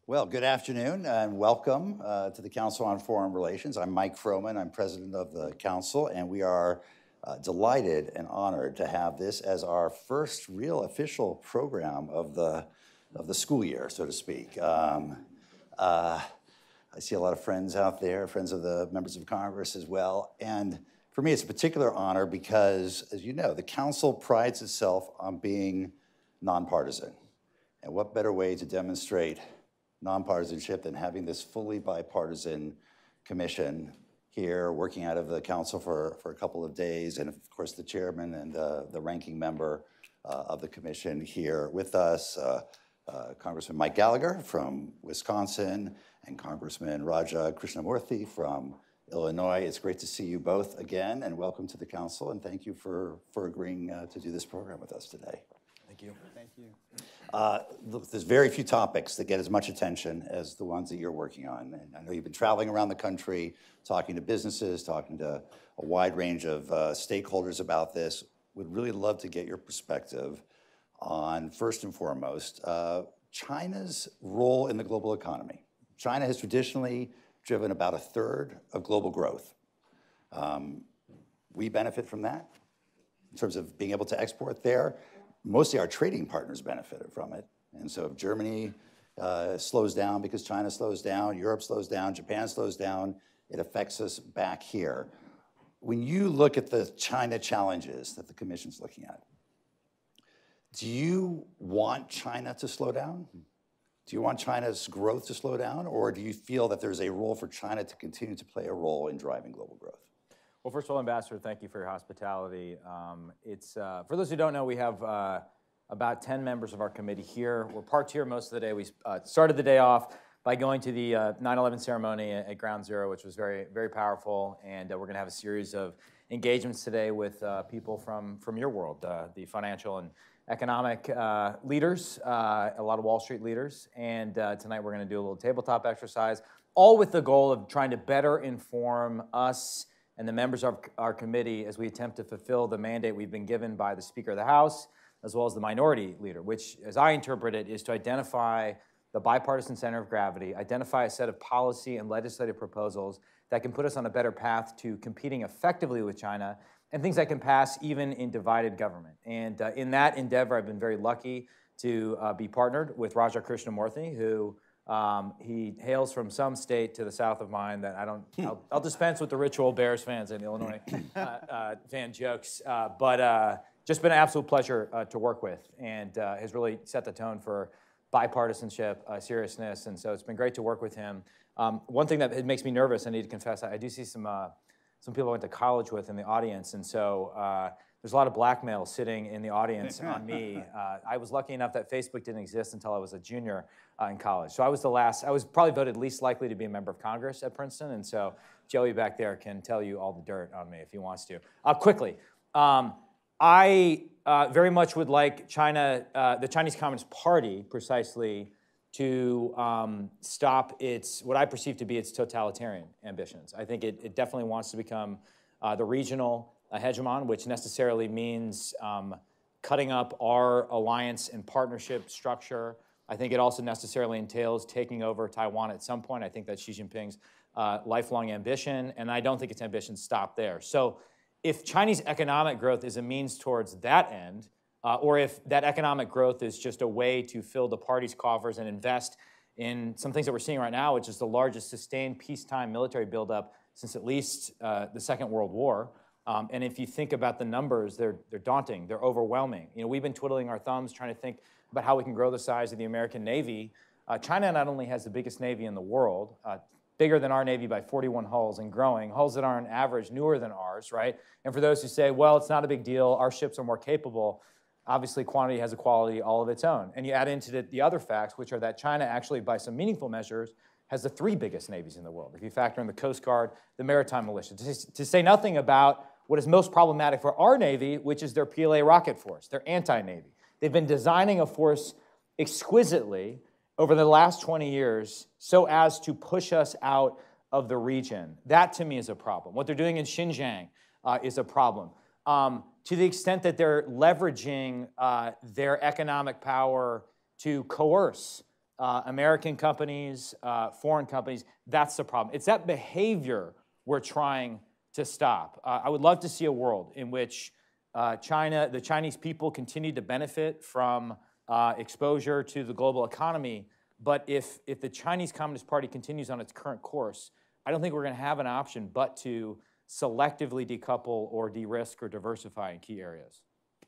Well, good afternoon and welcome to the Council on Foreign Relations. I'm Mike Froman, I'm president of the Council, and we are delighted and honored to have this as our first real official program of the school year, so to speak. I see a lot of friends out there, friends of the members of Congress as well, and for me it's a particular honor because, as you know, the Council prides itself on being nonpartisan. And what better way to demonstrate nonpartisanship than having this fully bipartisan commission here working out of the Council for a couple of days, and of course the chairman and the ranking member of the commission here with us, Congressman Mike Gallagher from Wisconsin and Congressman Raja Krishnamoorthi from Illinois. It's great to see you both again, and welcome to the Council, and thank you for agreeing to do this program with us today. Thank you. Thank you. Look, there's very few topics that get as much attention as the ones that you're working on. And I know you've been traveling around the country, talking to businesses, talking to a wide range of stakeholders about this. Would really love to get your perspective on, first and foremost, China's role in the global economy. China has traditionally driven about a third of global growth. We benefit from that in terms of being able to export there. Mostly our trading partners benefited from it. And so if Germany slows down because China slows down, Europe slows down, Japan slows down, it affects us back here. When you look at the China challenges that the Commission's looking at, do you want China to slow down? Do you want China's growth to slow down? Or do you feel that there's a role for China to continue to play a role in driving global growth? Well, first of all, Ambassador, thank you for your hospitality. For those who don't know, we have about 10 members of our committee here. We're parked here most of the day. We started the day off by going to the 9/11 ceremony at Ground Zero, which was very, very powerful. And we're going to have a series of engagements today with people from your world, the financial and economic leaders, a lot of Wall Street leaders. And tonight we're going to do a little tabletop exercise, all with the goal of trying to better inform us and the members of our committee as we attempt to fulfill the mandate we've been given by the Speaker of the House, as well as the minority leader, which, as I interpret it, is to identify the bipartisan center of gravity, identify a set of policy and legislative proposals that can put us on a better path to competing effectively with China, and things that can pass even in divided government. And in that endeavor, I've been very lucky to be partnered with Raja Krishnamoorthi, who he hails from some state to the south of mine that I'll dispense with the ritual Bears fans and Illinois fan jokes, but just been an absolute pleasure to work with, and has really set the tone for bipartisanship, seriousness, and so it's been great to work with him. One thing that it makes me nervous, I need to confess, I do see some people I went to college with in the audience, and so there's a lot of blackmail sitting in the audience on me. I was lucky enough that Facebook didn't exist until I was a junior in college. So I was probably voted least likely to be a member of Congress at Princeton, and so Joey back there can tell you all the dirt on me if he wants to. Quickly, I very much would like China, the Chinese Communist Party precisely, to stop what I perceive to be its totalitarian ambitions. I think it definitely wants to become the regional hegemon, which necessarily means cutting up our alliance and partnership structure. I think it also necessarily entails taking over Taiwan at some point. I think that's Xi Jinping's lifelong ambition, and I don't think its ambitions stop there. So if Chinese economic growth is a means towards that end, or if that economic growth is just a way to fill the party's coffers and invest in some things that we're seeing right now, which is the largest sustained peacetime military buildup since at least the Second World War. And if you think about the numbers, they're daunting, they're overwhelming. You know, we've been twiddling our thumbs trying to think about how we can grow the size of the American Navy. China not only has the biggest Navy in the world, bigger than our Navy by 41 hulls and growing, hulls that are on average newer than ours, right? And for those who say, well, it's not a big deal, our ships are more capable, obviously quantity has a quality all of its own. And you add into the other facts, which are that China actually, by some meaningful measures, has the 3 biggest navies in the world, if you factor in the Coast Guard, the maritime militia, to say nothing about what is most problematic for our Navy, which is their PLA rocket force, their anti-Navy. They've been designing a force exquisitely over the last 20 years so as to push us out of the region. That, to me, is a problem. What they're doing in Xinjiang is a problem. To the extent that they're leveraging their economic power to coerce American companies, foreign companies. That's the problem. It's that behavior we're trying to stop. I would love to see a world in which the Chinese people continue to benefit from exposure to the global economy. But if the Chinese Communist Party continues on its current course, I don't think we're going to have an option but to selectively decouple or de-risk or diversify in key areas.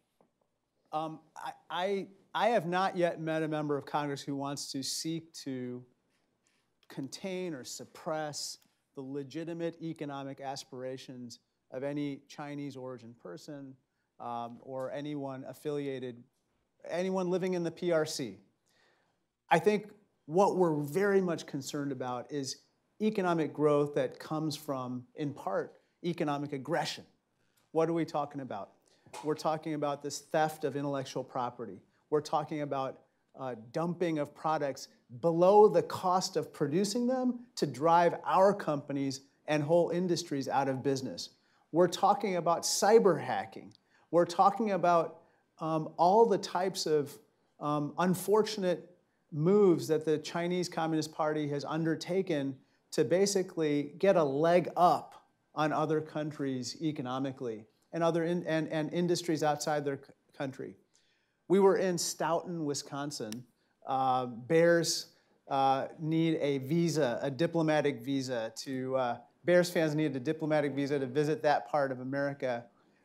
I have not yet met a member of Congress who wants to seek to contain or suppress the legitimate economic aspirations of any Chinese origin person or anyone living in the PRC. I think what we're very much concerned about is economic growth that comes from, in part, economic aggression. What are we talking about? We're talking about this theft of intellectual property. We're talking about dumping of products below the cost of producing them to drive our companies and whole industries out of business. We're talking about cyber hacking. We're talking about all the types of unfortunate moves that the Chinese Communist Party has undertaken to basically get a leg up on other countries economically and other and industries outside their country. We were in Stoughton, Wisconsin. Bears need a visa, a diplomatic visa to, Bears fans need a diplomatic visa to visit that part of America.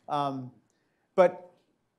But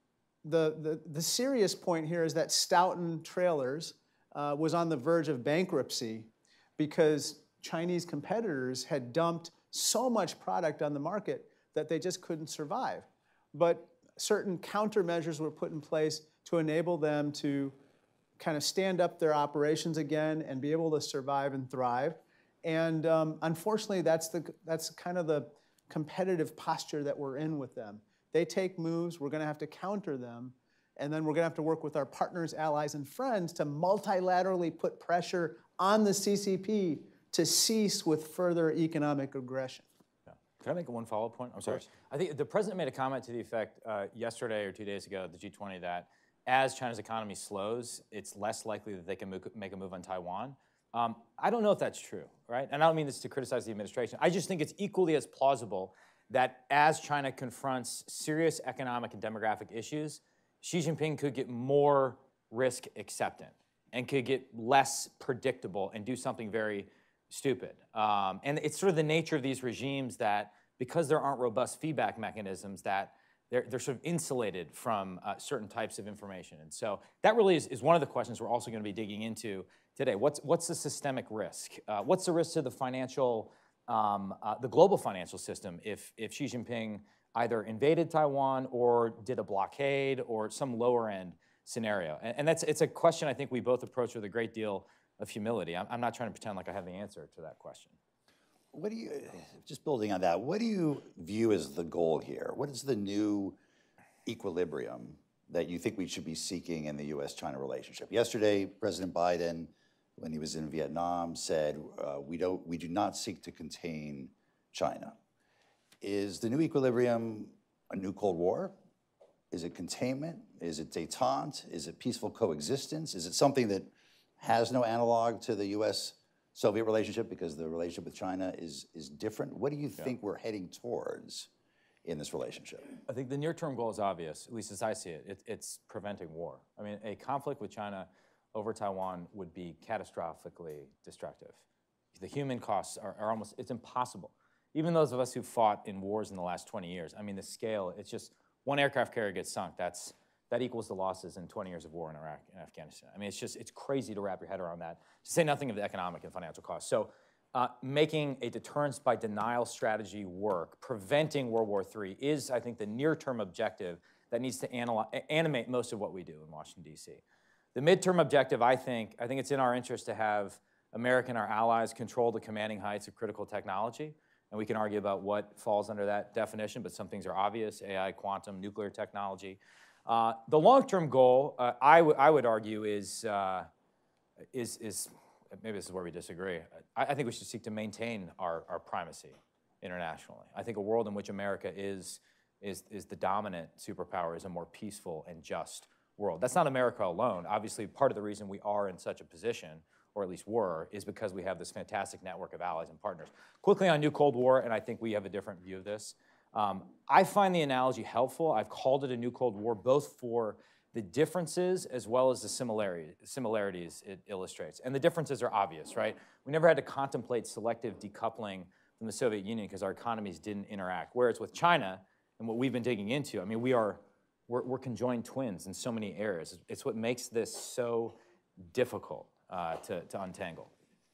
the serious point here is that Stoughton Trailers was on the verge of bankruptcy because Chinese competitors had dumped so much product on the market that they just couldn't survive. But certain countermeasures were put in place to enable them to kind of stand up their operations again and be able to survive and thrive. And unfortunately, that's kind of the competitive posture that we're in with them. They take moves, we're going to have to counter them, and then we're going to have to work with our partners, allies, and friends to multilaterally put pressure on the CCP to cease with further economic aggression. Yeah. Can I make one follow-up point? I'm sorry. I think the president made a comment to the effect yesterday or 2 days ago at the G20 that as China's economy slows, it's less likely that they can make a move on Taiwan. I don't know if that's true, right? And I don't mean this to criticize the administration. I just think it's equally as plausible that as China confronts serious economic and demographic issues, Xi Jinping could get more risk acceptant and could get less predictable and do something very stupid. And it's sort of the nature of these regimes that because there aren't robust feedback mechanisms that they're sort of insulated from certain types of information. And so that really is one of the questions we're also going to be digging into today. What's the systemic risk? What's the risk to the financial, the global financial system if Xi Jinping either invaded Taiwan or did a blockade or some lower end scenario? And it's a question I think we both approach with a great deal of humility. I'm not trying to pretend like I have the answer to that question. What do you, just building on that, what do you view as the goal here? What is the new equilibrium that you think we should be seeking in the U.S.-China relationship? Yesterday, President Biden, when he was in Vietnam, said we do not seek to contain China. Is the new equilibrium a new Cold War? Is it containment? Is it détente? Is it peaceful coexistence? Is it something that has no analog to the U.S.-Soviet relationship because the relationship with China is different? What do you think we're heading towards in this relationship? I think the near-term goal is obvious, at least as I see it. It's preventing war. I mean, a conflict with China over Taiwan would be catastrophically destructive. The human costs are almost, it's impossible. Even those of us who fought in wars in the last 20 years, I mean, the scale, it's just one aircraft carrier gets sunk. That equals the losses in 20 years of war in Iraq and Afghanistan. I mean, it's crazy to wrap your head around that, to say nothing of the economic and financial costs. So making a deterrence by denial strategy work, preventing World War III is, I think, the near-term objective that needs to animate most of what we do in Washington, D.C. The midterm objective, I think it's in our interest to have America and our allies control the commanding heights of critical technology. And we can argue about what falls under that definition, but some things are obvious: AI, quantum, nuclear technology. The long-term goal, I would argue, is maybe this is where we disagree. I think we should seek to maintain our primacy internationally. I think a world in which America is the dominant superpower is a more peaceful and just world. That's not America alone. Obviously, part of the reason we are in such a position, or at least were, is because we have this fantastic network of allies and partners. Quickly on New Cold War, and I think we have a different view of this. I find the analogy helpful. I've called it a New Cold War, both for the differences as well as the similarities it illustrates. And the differences are obvious, right? We never had to contemplate selective decoupling from the Soviet Union because our economies didn't interact. Whereas with China, and what we've been digging into, I mean, we're conjoined twins in so many areas. It's what makes this so difficult to untangle.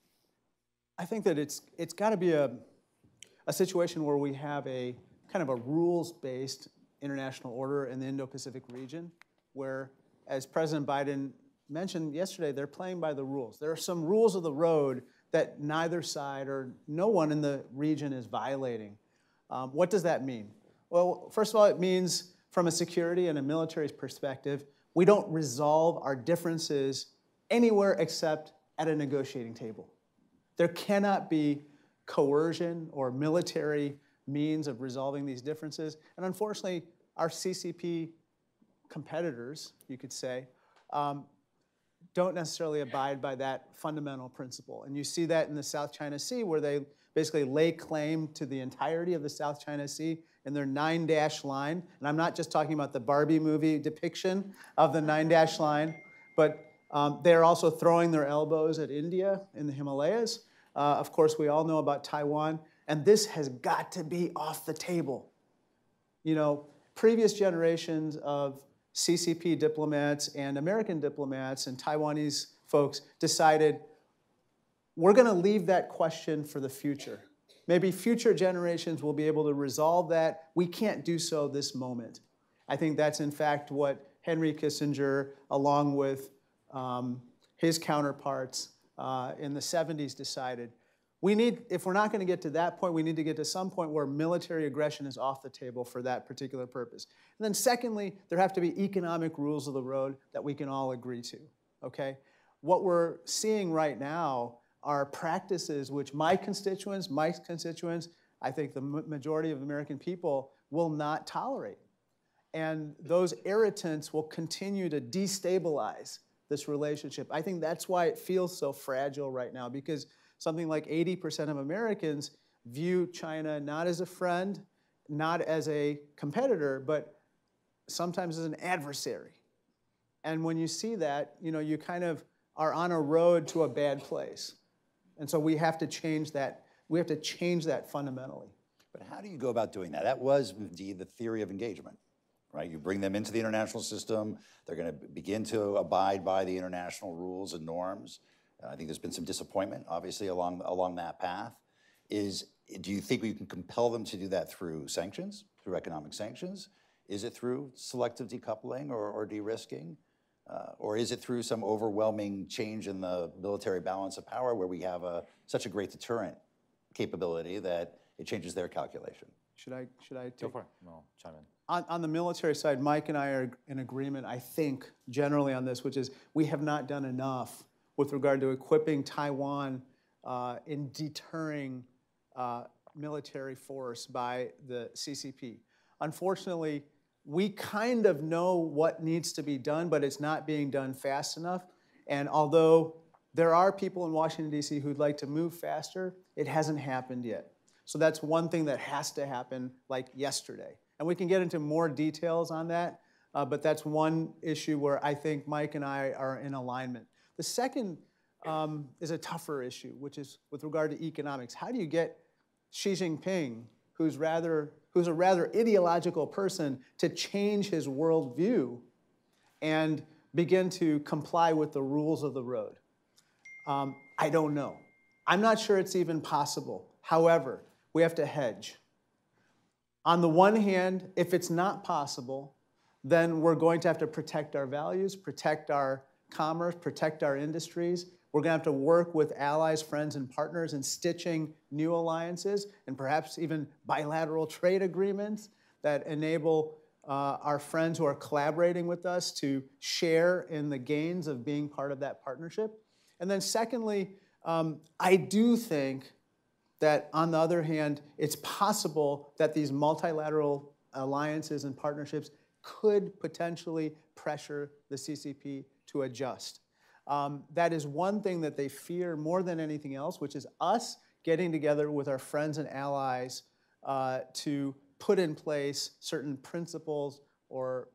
I think that it's got to be a situation where we have a kind of a rules-based international order in the Indo-Pacific region, where, as President Biden mentioned yesterday, they're playing by the rules. There are some rules of the road that neither side or no one in the region is violating. What does that mean? Well, first of all, it means from a security and a military perspective, we don't resolve our differences anywhere except at a negotiating table. There cannot be coercion or military means of resolving these differences. And unfortunately, our CCP competitors, you could say, don't necessarily abide by that fundamental principle. And you see that in the South China Sea, where they basically lay claim to the entirety of the South China Sea in their 9-dash line. And I'm not just talking about the Barbie movie depiction of the 9-dash line, but they're also throwing their elbows at India in the Himalayas. Of course, we all know about Taiwan. And this has got to be off the table. You know, previous generations of CCP diplomats and American diplomats and Taiwanese folks decided we're going to leave that question for the future. Maybe future generations will be able to resolve that. We can't do so this moment. I think that's, in fact, what Henry Kissinger, along with his counterparts in the 70s, decided. We need, if we're not going to get to that point, we need to get to some point where military aggression is off the table for that particular purpose. And then secondly, there have to be economic rules of the road that we can all agree to, okay? What we're seeing right now are practices which Mike's constituents, I think the majority of American people will not tolerate. And those irritants will continue to destabilize this relationship. I think that's why it feels so fragile right now, because something like 80% of Americans view China not as a friend, not as a competitor, but sometimes as an adversary. And when you see that, you know, you kind of are on a road to a bad place. And so we have to change that. We have to change that fundamentally. But how do you go about doing that? That was indeed the theory of engagement, right? You bring them into the international system. They're going to begin to abide by the international rules and norms. I think there's been some disappointment, obviously, along that path. Do you think we can compel them to do that through sanctions, through economic sanctions? Is it through selective decoupling or de-risking? Or is it through some overwhelming change in the military balance of power where we have such a great deterrent capability that it changes their calculation? Should I take? Go for it. I'll chime in. On the military side, Mike and I are in agreement, I think, generally on this, which is we have not done enough with regard to equipping Taiwan in deterring military force by the CCP. Unfortunately, we kind of know what needs to be done, but it's not being done fast enough. And although there are people in Washington, D.C. who'd like to move faster, it hasn't happened yet. So that's one thing that has to happen, like yesterday. And we can get into more details on that, but that's one issue where I think Mike and I are in alignment. The second is a tougher issue, which is with regard to economics. How do you get Xi Jinping, who's a rather ideological person, to change his worldview and begin to comply with the rules of the road? I don't know. I'm not sure it's even possible. However, we have to hedge. On the one hand, if it's not possible, then we're going to have to protect our values, protect our commerce, protect our industries. We're going to have to work with allies, friends, and partners in stitching new alliances and perhaps even bilateral trade agreements that enable our friends who are collaborating with us to share in the gains of being part of that partnership. And then secondly, I do think that on the other hand, it's possible that these multilateral alliances and partnerships could potentially pressure the CCP to adjust. That is one thing that they fear more than anything else, which is us getting together with our friends and allies to put in place certain principles or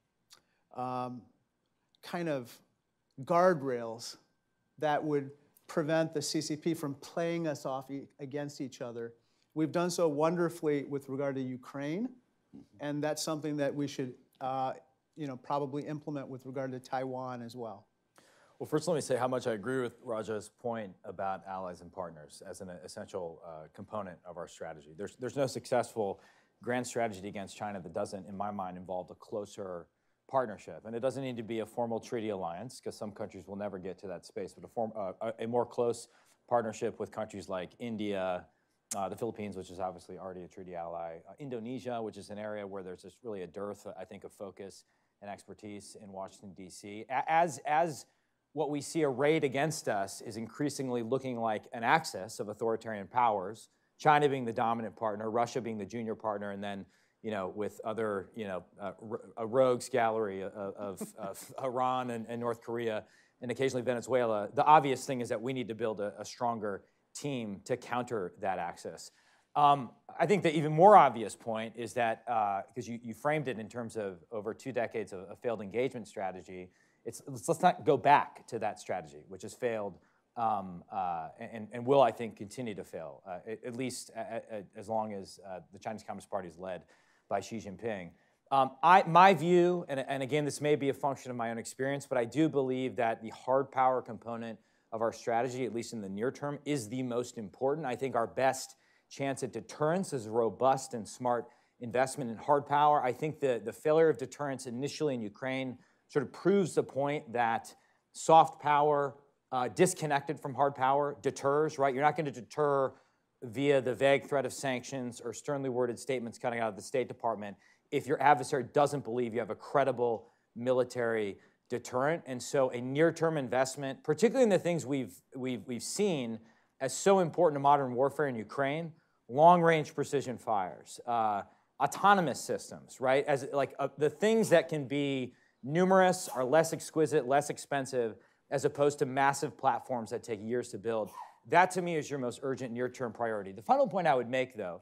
kind of guardrails that would prevent the CCP from playing us off against each other. We've done so wonderfully with regard to Ukraine, and that's something that we should probably implement with regard to Taiwan as well. Well, first let me say how much I agree with Raja's point about allies and partners as an essential component of our strategy. There's no successful grand strategy against China that doesn't, in my mind, involve a closer partnership. And it doesn't need to be a formal treaty alliance, because some countries will never get to that space, but a more close partnership with countries like India, the Philippines, which is obviously already a treaty ally, Indonesia, which is an area where there's just really a dearth, I think, of focus and expertise in Washington, D.C. As what we see arrayed against us is increasingly looking like an axis of authoritarian powers, China being the dominant partner, Russia being the junior partner, and then with other, a rogues gallery of Iran and North Korea, and occasionally Venezuela. The obvious thing is that we need to build a stronger team to counter that axis. I think the even more obvious point is that, because you framed it in terms of over 2 decades of a failed engagement strategy, let's not go back to that strategy, which has failed and will, I think, continue to fail, at least as long as the Chinese Communist Party is led by Xi Jinping. My view, and again, this may be a function of my own experience, but I do believe that the hard power component of our strategy, at least in the near term, is the most important. I think our best chance at deterrence is robust and smart investment in hard power. I think the failure of deterrence initially in Ukraine sort of proves the point that soft power, disconnected from hard power, deters, right? You're not going to deter via the vague threat of sanctions or sternly worded statements coming out of the State Department if your adversary doesn't believe you have a credible military deterrent. And so a near-term investment, particularly in the things we've seen as so important to modern warfare in Ukraine, long-range precision fires, autonomous systems, right? As the things that can be numerous, are less exquisite, less expensive, as opposed to massive platforms that take years to build. That, to me, is your most urgent near-term priority. The final point I would make, though,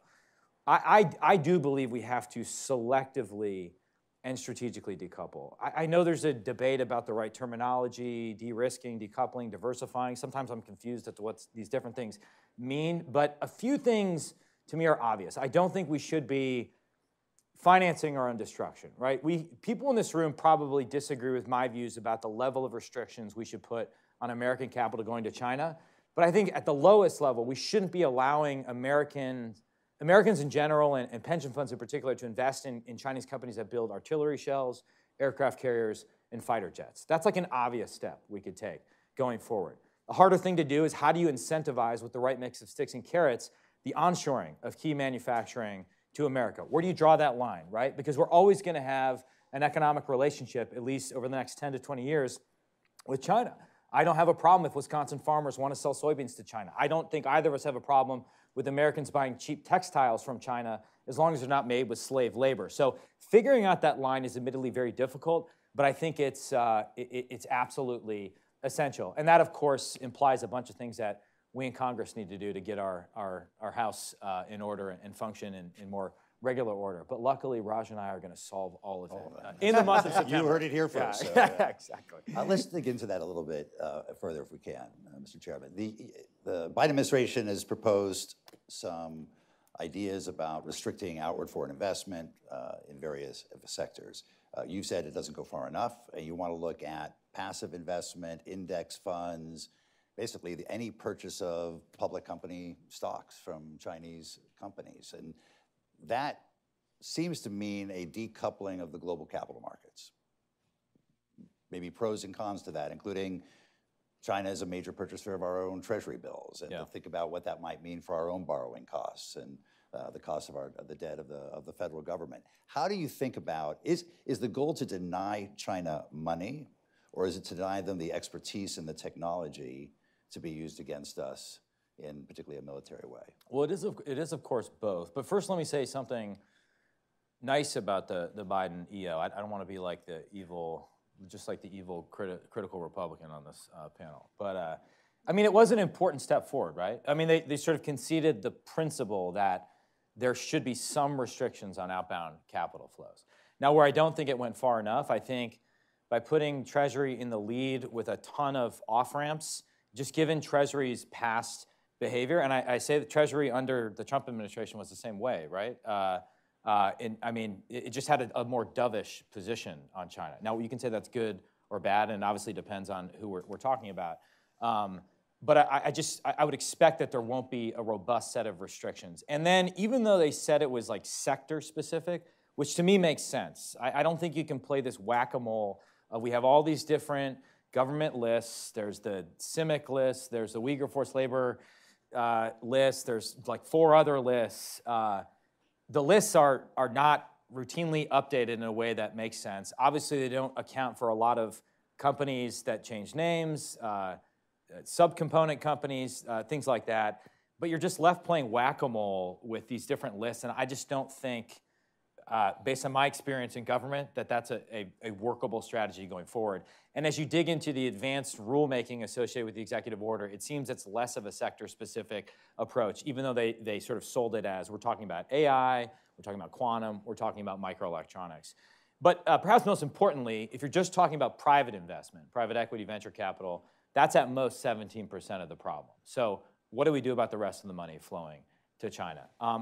I do believe we have to selectively and strategically decouple. I know there's a debate about the right terminology, de-risking, decoupling, diversifying. Sometimes I'm confused as to what these different things mean, but a few things, to me, are obvious. I don't think we should be financing our own destruction, right? People in this room probably disagree with my views about the level of restrictions we should put on American capital going to China. But I think at the lowest level, we shouldn't be allowing Americans in general and pension funds in particular to invest in Chinese companies that build artillery shells, aircraft carriers, and fighter jets. That's like an obvious step we could take going forward. The harder thing to do is how do you incentivize with the right mix of sticks and carrots the onshoring of key manufacturing to America? Where do you draw that line, right? Because we're always going to have an economic relationship, at least over the next 10 to 20 years, with China. I don't have a problem if Wisconsin farmers want to sell soybeans to China. I don't think either of us have a problem with Americans buying cheap textiles from China as long as they're not made with slave labor. So figuring out that line is admittedly very difficult, but I think it's absolutely essential. And that, of course, implies a bunch of things that we in Congress need to do to get our house in order and function in more regular order. But luckily, Raj and I are going to solve all of it in the month of September. You heard it here first. Yeah, So, exactly. Let's dig into that a little bit further if we can, Mr. Chairman. The Biden administration has proposed some ideas about restricting outward foreign investment in various sectors. You've said it doesn't go far enough, and you want to look at passive investment, index funds, basically any purchase of public company stocks from Chinese companies. And that seems to mean a decoupling of the global capital markets. Maybe pros and cons to that, including China is a major purchaser of our own treasury bills, and to think about what that might mean for our own borrowing costs and the cost of the debt of the federal government. How do you think about, is the goal to deny China money, or is it to deny them the expertise and the technology to be used against us in particularly a military way? Well, it is of course both. But first, let me say something nice about the Biden EO. I don't want to be like the evil just like the evil critical Republican on this panel. But I mean, it was an important step forward, right? I mean, they sort of conceded the principle that there should be some restrictions on outbound capital flows. Now, where I don't think it went far enough, I think by putting Treasury in the lead with a ton of off-ramps, just given Treasury's past behavior, and I say that Treasury under the Trump administration was the same way, right? And I mean, it just had a more dovish position on China. Now, you can say that's good or bad, and obviously depends on who we're talking about. But I would expect that there won't be a robust set of restrictions. And then even though they said it was like sector specific, which to me makes sense, I don't think you can play this whack-a-mole. We have all these different government lists. There's the CIMIC list. There's the Uyghur forced labor list. There's like 4 other lists. The lists are not routinely updated in a way that makes sense. Obviously, they don't account for a lot of companies that change names, subcomponent companies, things like that. But you're just left playing whack-a-mole with these different lists, and I just don't think, based on my experience in government, that that's a workable strategy going forward. And as you dig into the advanced rulemaking associated with the executive order, it seems it's less of a sector-specific approach, even though they sort of sold it as we're talking about AI, we're talking about quantum, we're talking about microelectronics. But perhaps most importantly, if you're just talking about private investment, private equity, venture capital, that's at most 17% of the problem. So what do we do about the rest of the money flowing to China?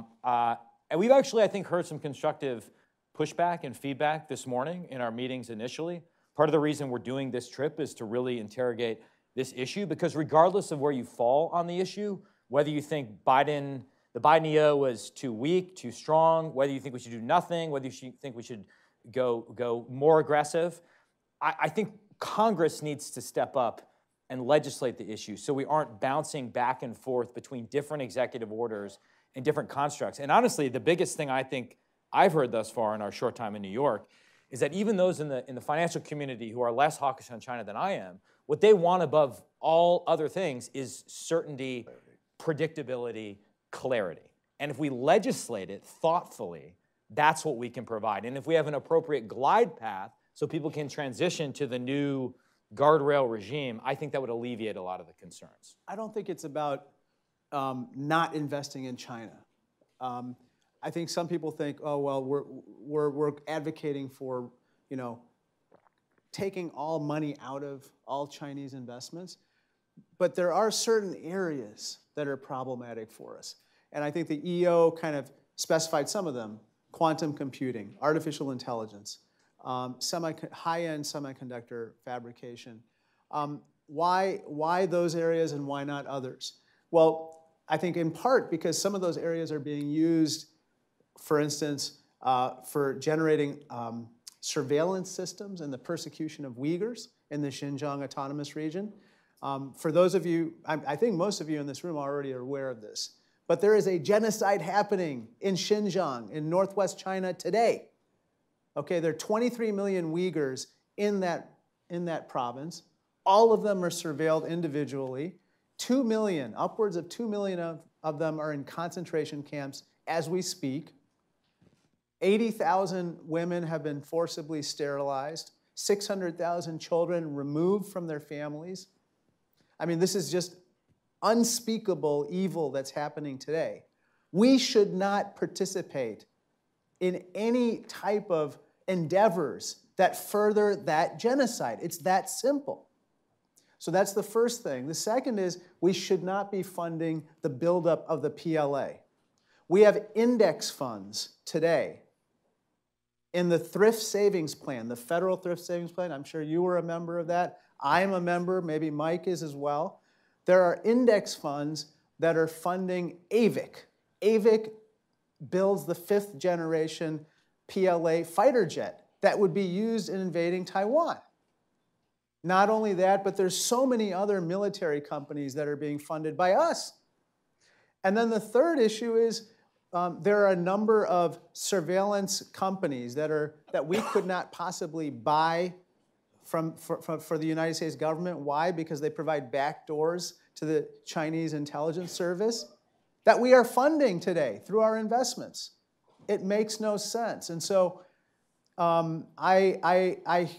And we've actually, I think, heard some constructive pushback and feedback this morning in our meetings initially. Part of the reason we're doing this trip is to really interrogate this issue, because regardless of where you fall on the issue, whether you think the Biden EO was too weak, too strong, whether you think we should do nothing, whether you think we should go more aggressive, I think Congress needs to step up and legislate the issue so we aren't bouncing back and forth between different executive orders and different constructs. And honestly, the biggest thing I think I've heard thus far in our short time in New York is that even those in the financial community who are less hawkish on China than I am, what they want above all other things is certainty, predictability, clarity. And if we legislate it thoughtfully, that's what we can provide. And if we have an appropriate glide path so people can transition to the new guardrail regime, I think that would alleviate a lot of the concerns. I don't think it's about not investing in China. I think some people think, oh well, we're advocating for, you know, taking all money out of all Chinese investments, but there are certain areas that are problematic for us, and I think the EO kind of specified some of them: quantum computing, artificial intelligence, high-end semiconductor fabrication. Why those areas and why not others? Well, I think in part because some of those areas are being used, for instance, for generating surveillance systems and the persecution of Uyghurs in the Xinjiang Autonomous Region. For those of you, I think most of you in this room already are aware of this, but there is a genocide happening in Xinjiang, in northwest China today. Okay, there are 23 million Uyghurs in that province. All of them are surveilled individually. 2 million, upwards of 2 million of them are in concentration camps as we speak. 80,000 women have been forcibly sterilized. 600,000 children removed from their families. I mean, this is just unspeakable evil that's happening today. We should not participate in any type of endeavors that further that genocide. It's that simple. So that's the first thing. The second is we should not be funding the buildup of the PLA. We have index funds today in the thrift savings plan, the federal thrift savings plan. I'm sure you were a member of that. I'm a member, maybe Mike is as well. There are index funds that are funding AVIC. AVIC builds the 5th generation PLA fighter jet that would be used in invading Taiwan. Not only that, but there's so many other military companies that are being funded by us. And then the third issue is there are a number of surveillance companies that we could not possibly buy for the United States government. Why? Because they provide backdoors to the Chinese intelligence service that we are funding today through our investments. It makes no sense. And so I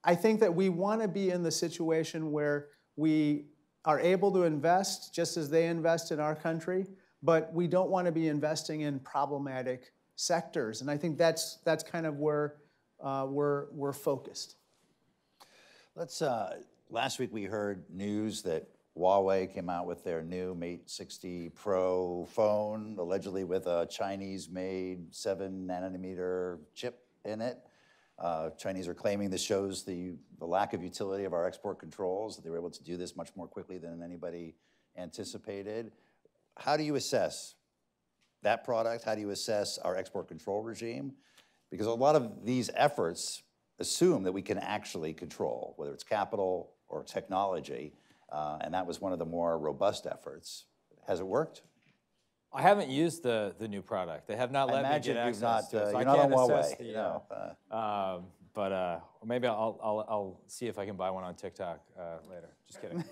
I think that we want to be in the situation where we are able to invest just as they invest in our country, but we don't want to be investing in problematic sectors. And I think that's kind of where we're focused. Last week we heard news that Huawei came out with their new Mate 60 Pro phone, allegedly with a Chinese-made 7-nanometer chip in it. Chinese are claiming this shows the lack of utility of our export controls, that they were able to do this much more quickly than anybody anticipated. How do you assess that product? How do you assess our export control regime? Because a lot of these efforts assume that we can actually control, whether it's capital or technology, and that was one of the more robust efforts. Has it worked? I haven't used the new product. They have not let me get access to it, so you're I not on can't assess Huawei. But maybe I'll see if I can buy one on TikTok later. Just kidding.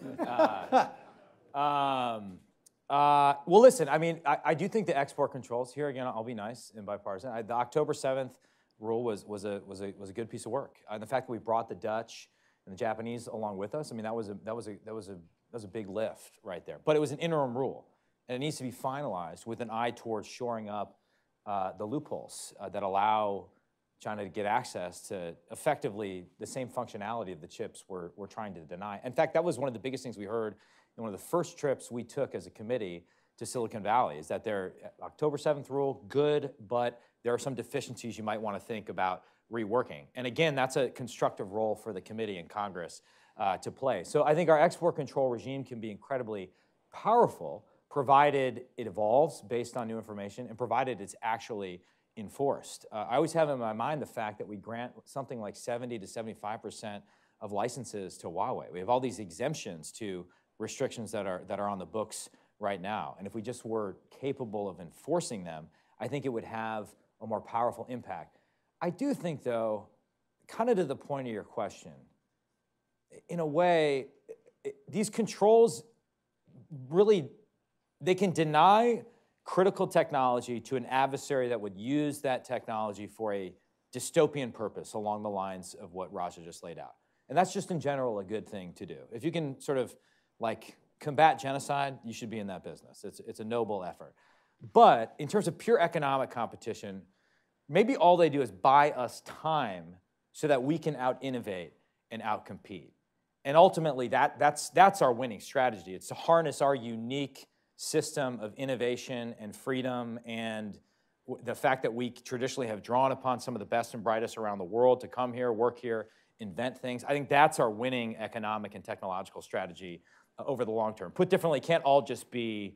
Well, listen. I mean, I do think the export controls here again. I'll be nice and bipartisan. The October 7th rule was a good piece of work. The fact that we brought the Dutch and the Japanese along with us. I mean, that was a big lift right there. But it was an interim rule. And it needs to be finalized with an eye towards shoring up the loopholes that allow China to get access to effectively the same functionality of the chips we're trying to deny. In fact, that was one of the biggest things we heard in one of the first trips we took as a committee to Silicon Valley, is that their October 7th rule, good, but there are some deficiencies you might want to think about reworking. And again, that's a constructive role for the committee and Congress to play. So I think our export control regime can be incredibly powerful, provided it evolves based on new information and provided it's actually enforced. I always have in my mind the fact that we grant something like 70 to 75% of licenses to Huawei. We have all these exemptions to restrictions that are on the books right now. And if we just were capable of enforcing them, I think it would have a more powerful impact. I do think, though, kind of to the point of your question, in a way, these controls really, they can deny critical technology to an adversary that would use that technology for a dystopian purpose along the lines of what Raja just laid out. And that's just in general a good thing to do. If you can sort of like combat genocide, you should be in that business. It's a noble effort. But in terms of pure economic competition, maybe all they do is buy us time so that we can out-innovate and out-compete. And ultimately, that's our winning strategy. It's to harness our unique system of innovation and freedom and the fact that we traditionally have drawn upon some of the best and brightest around the world to come here, work here, invent things. I think that's our winning economic and technological strategy over the long term. Put differently, it can't all just be,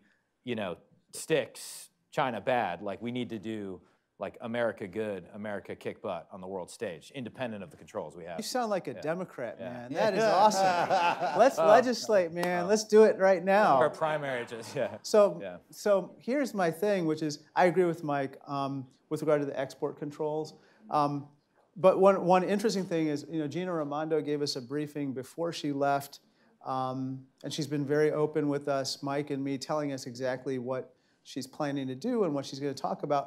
sticks, China bad. Like, we need to do like America good, America kick butt on the world stage, independent of the controls we have. You sound like a Democrat, man. That is awesome. Let's legislate, man. Let's do it right now. Our primary just, So here's my thing, which is I agree with Mike with regard to the export controls. But one interesting thing is, Gina Raimondo gave us a briefing before she left, and she's been very open with us, Mike and me, telling us exactly what she's planning to do and what she's going to talk about.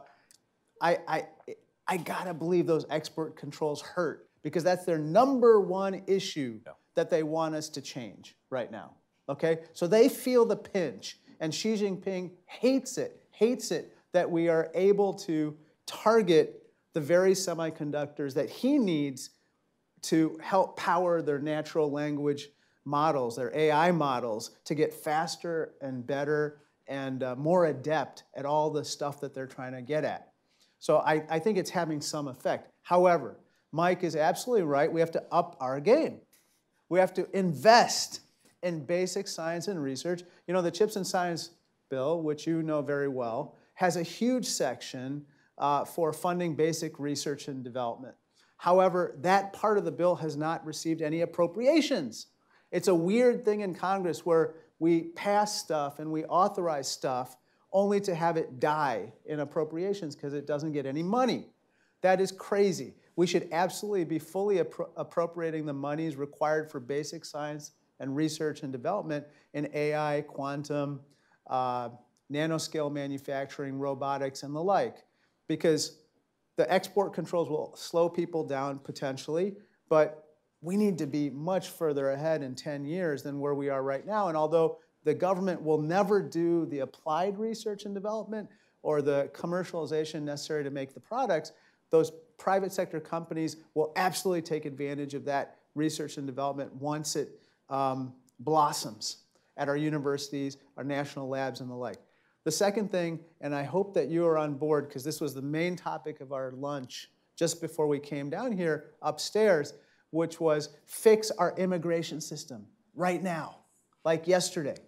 I gotta believe those export controls hurt, because that's their number one issue that they want us to change right now, okay? So they feel the pinch, and Xi Jinping hates it that we are able to target the very semiconductors that he needs to help power their natural language models, their AI models, to get faster and better and more adept at all the stuff that they're trying to get at. So I think it's having some effect. However, Mike is absolutely right. We have to up our game. We have to invest in basic science and research. The Chips and Science Bill, which you know very well, has a huge section for funding basic research and development. However, that part of the bill has not received any appropriations. It's a weird thing in Congress where we pass stuff and we authorize stuff only to have it die in appropriations because it doesn't get any money. That is crazy. We should absolutely be fully appropriating the monies required for basic science and research and development in AI, quantum, nanoscale manufacturing, robotics, and the like, because the export controls will slow people down potentially, but we need to be much further ahead in 10 years than where we are right now. And although the government will never do the applied research and development or the commercialization necessary to make the products, those private sector companies will absolutely take advantage of that research and development once it blossoms at our universities, our national labs, and the like. The second thing, and I hope that you are on board, because this was the main topic of our lunch just before we came down here upstairs, which was fix our immigration system right now, like yesterday.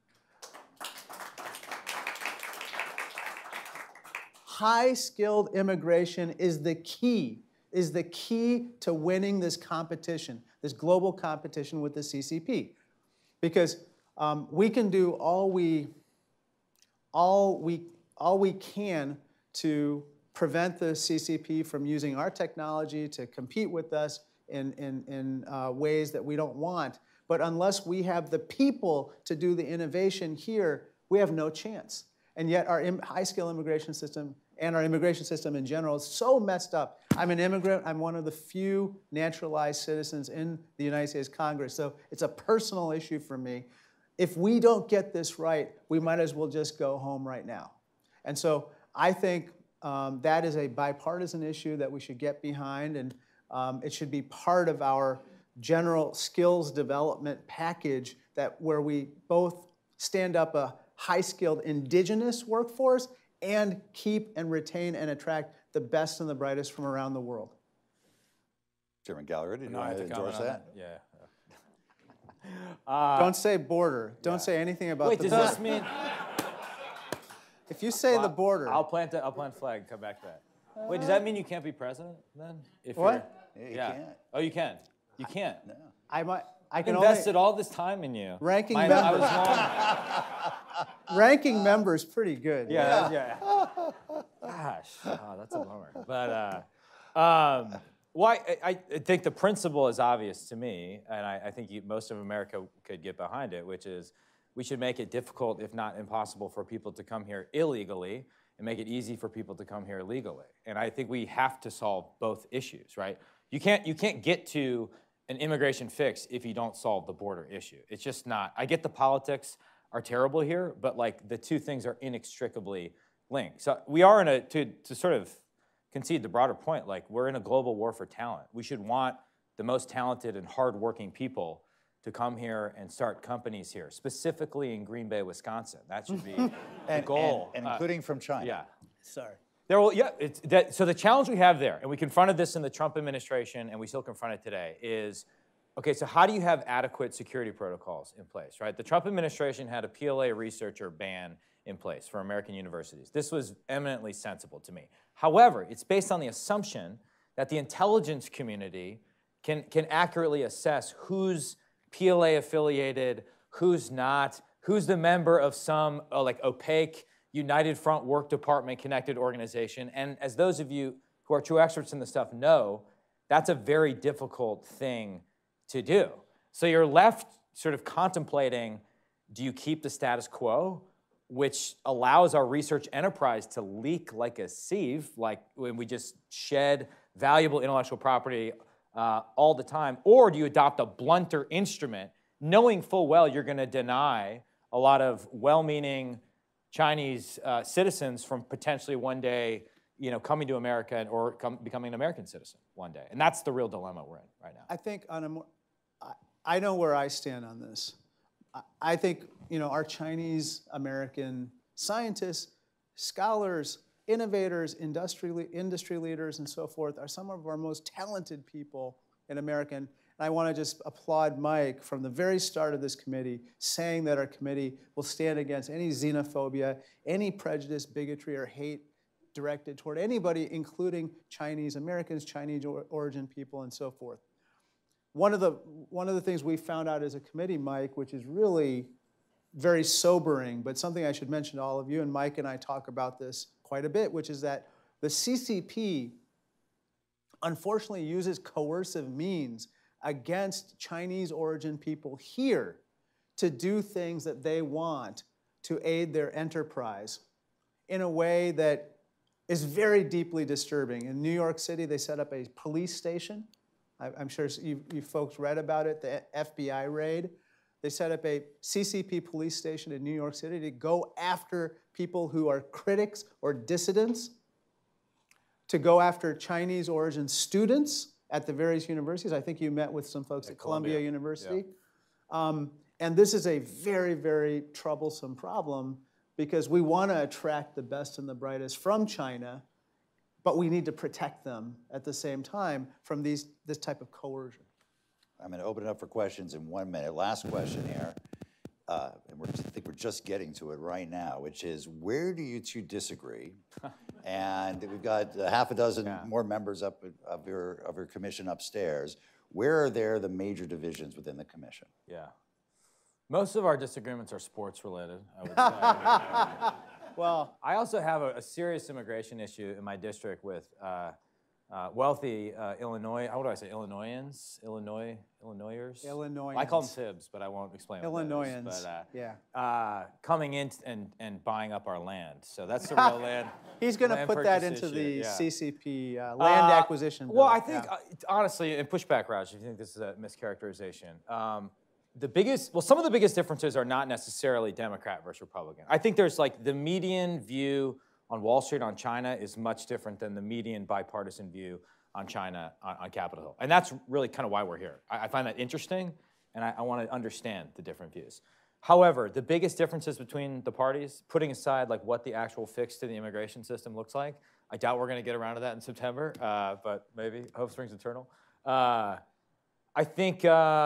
High-skilled immigration is the key to winning this competition, this global competition with the CCP. Because we can do all we can to prevent the CCP from using our technology to compete with us in ways that we don't want. But unless we have the people to do the innovation here, we have no chance. And yet our high-skill immigration system and our immigration system in general is so messed up. I'm an immigrant. I'm one of the few naturalized citizens in the United States Congress. So it's a personal issue for me. If we don't get this right, we might as well just go home right now. And so I think that is a bipartisan issue that we should get behind, and it should be part of our general skills development package where we both stand up a high-skilled indigenous workforce and keep and retain and attract the best and the brightest from around the world. Chairman Gallagher, did you want to endorse that? Yeah. Don't say border. Don't say anything about wait, the does border. this mean? If you say the border. I'll plant flag, come back to that. Wait, does that mean you can't be president then? If What? Yeah, you can't. Oh, you can. You can't. No. I can invested all this time in you. Ranking I member. was wrong. Ranking member is pretty good. Yeah. Gosh, that's a bummer. But I think the principle is obvious to me, and I think most of America could get behind it, which is we should make it difficult, if not impossible, for people to come here illegally and make it easy for people to come here legally. And I think we have to solve both issues, right? You can't get to an immigration fix if you don't solve the border issue. It's just not. I get the politics are terrible here, but like the two things are inextricably linked. So we are to sort of concede the broader point, like we're in a global war for talent. We should want the most talented and hardworking people to come here and start companies here, specifically in Green Bay, Wisconsin. That should be the goal. And including from China. Yeah. Sorry. So the challenge we have there, and we confronted this in the Trump administration, and we still confront it today, is, okay, so how do you have adequate security protocols in place, right? The Trump administration had a PLA researcher ban in place for American universities. This was eminently sensible to me. However, it's based on the assumption that the intelligence community can accurately assess who's PLA affiliated, who's not, who's the member of some like opaque United Front Work Department connected organization. And as those of you who are true experts in this stuff know, that's a very difficult thing to do. So you're left sort of contemplating, do you keep the status quo, which allows our research enterprise to leak like a sieve, like when we just shed valuable intellectual property all the time, or do you adopt a blunter instrument, knowing full well you're going to deny a lot of well-meaning Chinese citizens from potentially one day, coming to America or becoming an American citizen one day, and that's the real dilemma we're in right now. I think I know where I stand on this. I think our Chinese American scientists, scholars, innovators, industry leaders, and so forth are some of our most talented people in America. And I want to just applaud Mike from the very start of this committee, saying that our committee will stand against any xenophobia, any prejudice, bigotry, or hate directed toward anybody, including Chinese Americans, Chinese origin people, and so forth. One of the things we found out as a committee, Mike, which is really very sobering, but something I should mention to all of you, and Mike and I talk about this quite a bit, which is that the CCP unfortunately uses coercive means against Chinese origin people here to do things that they want to aid their enterprise in a way that is very deeply disturbing. In New York City, they set up a police station I'm sure you folks read about it, the FBI raid. They set up a CCP police station in New York City to go after people who are critics or dissidents, to go after Chinese origin students at the various universities. I think you met with some folks at Columbia University. Yeah. And this is a very, very troublesome problem because we want to attract the best and the brightest from China, but we need to protect them at the same time from this type of coercion. I'm going to open it up for questions in 1 minute. Last question here, and I think we're just getting to it right now, which is where do you two disagree? And we've got half a dozen more members of your commission upstairs. Where are there the major divisions within the commission? Yeah. Most of our disagreements are sports related, I would say. Well, I also have a serious immigration issue in my district with wealthy Illinois, how do I say, Illinoisans? Illinoisers? Illinoisans. I call them Sibs, but I won't explain what Illinoisans, that is. yeah. Coming in and buying up our land. So that's the real land. He's going to put that into the CCP land acquisition bill. Well, I think, honestly, and push back, Raj, if you think this is a mischaracterization. Some of the biggest differences are not necessarily Democrat versus Republican. I think there's like the median view on Wall Street on China is much different than the median bipartisan view on China on Capitol Hill. And that's really kind of why we're here. I find that interesting, and I want to understand the different views. However, the biggest differences between the parties, putting aside like what the actual fix to the immigration system looks like, I doubt we're going to get around to that in September, but maybe, hope springs eternal. I think,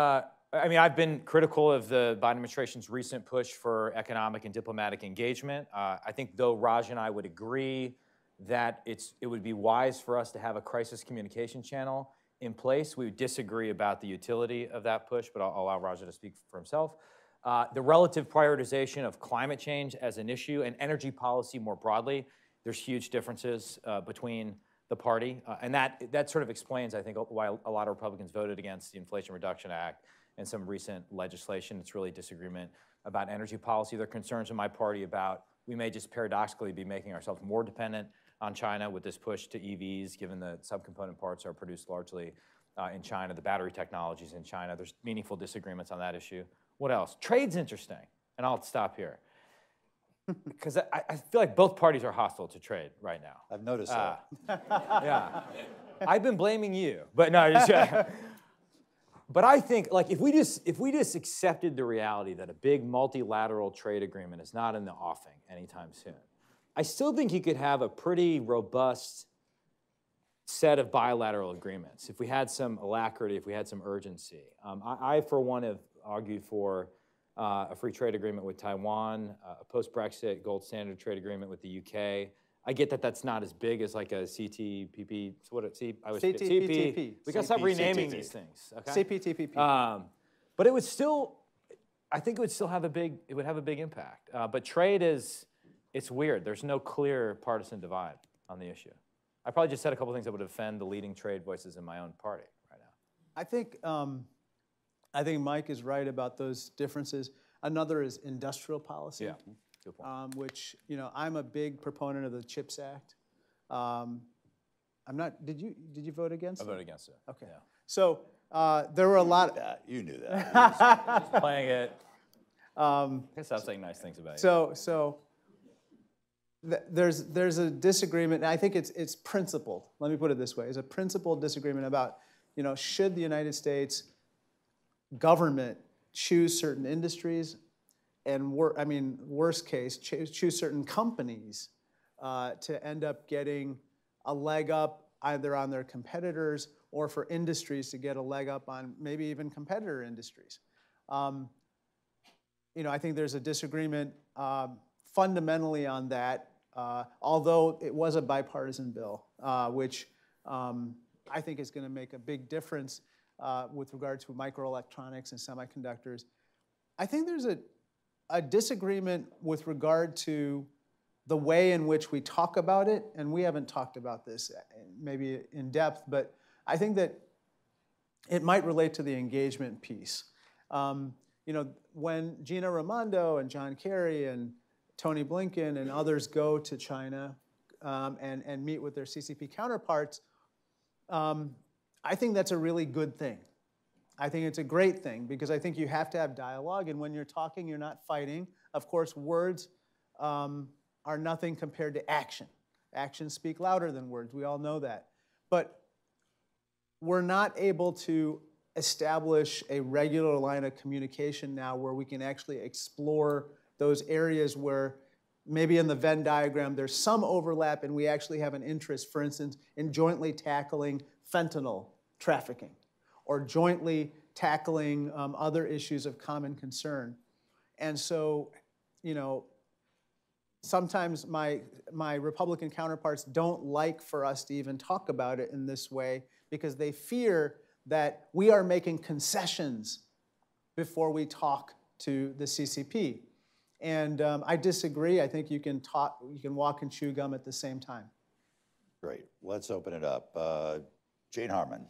I've been critical of the Biden administration's recent push for economic and diplomatic engagement. I think, though, Raj and I would agree that it would be wise for us to have a crisis communication channel in place. We would disagree about the utility of that push, but I'll allow Raja to speak for himself. The relative prioritization of climate change as an issue and energy policy more broadly, there's huge differences between the party. And that sort of explains, I think, why a lot of Republicans voted against the Inflation Reduction Act and some recent legislation. It's really disagreement about energy policy. There are concerns in my party about we may just paradoxically be making ourselves more dependent on China with this push to EVs, given the subcomponent parts are produced largely in China, the battery technologies in China. There's meaningful disagreements on that issue. What else? Trade's interesting, and I'll stop here. Because I feel like both parties are hostile to trade right now. I've noticed that. Yeah. I've been blaming you, but no, but I think, like, if we just accepted the reality that a big multilateral trade agreement is not in the offing anytime soon, I still think you could have a pretty robust set of bilateral agreements if we had some alacrity, if we had some urgency. I for one, have argued for a free trade agreement with Taiwan, a post-Brexit gold standard trade agreement with the UK. I get that that's not as big as like a CTPP. So what? CPTPP. We got to stop renaming these things. Okay. CPTPP. But it would still, I think it would still have a big impact. But trade it's weird. There's no clear partisan divide on the issue. I probably just said a couple things that would offend the leading trade voices in my own party right now. I think Mike is right about those differences. Another is industrial policy. Yeah. Good point. Which, I'm a big proponent of the CHIPS Act. I'm not. Did you vote against it? I voted against it. Okay. Yeah. So there were a lot. You knew that. Just playing it. I guess I'm saying nice things about you. So there's a disagreement, and I think it's principled. Let me put it this way: it's a principled disagreement about, should the United States government choose certain industries, and worst case, choose certain companies to end up getting a leg up either on their competitors or for industries to get a leg up on maybe even competitor industries. I think there's a disagreement fundamentally on that, although it was a bipartisan bill, which I think is going to make a big difference with regard to microelectronics and semiconductors. I think there's a disagreement with regard to the way in which we talk about it, and we haven't talked about this maybe in depth, but I think that it might relate to the engagement piece. When Gina Raimondo and John Kerry and Tony Blinken and others go to China and meet with their CCP counterparts, I think that's a really good thing. I think it's a great thing because I think you have to have dialogue, and when you're talking, you're not fighting. Of course, words are nothing compared to action. Actions speak louder than words. We all know that. But we're not able to establish a regular line of communication now where we can actually explore those areas where maybe in the Venn diagram there's some overlap and we actually have an interest, for instance, in jointly tackling fentanyl trafficking or jointly tackling other issues of common concern. And so, you know, sometimes my Republican counterparts don't like for us to even talk about it in this way because they fear that we are making concessions before we talk to the CCP. And I disagree. I think you can walk and chew gum at the same time. Great. Let's open it up. Jane Harmon.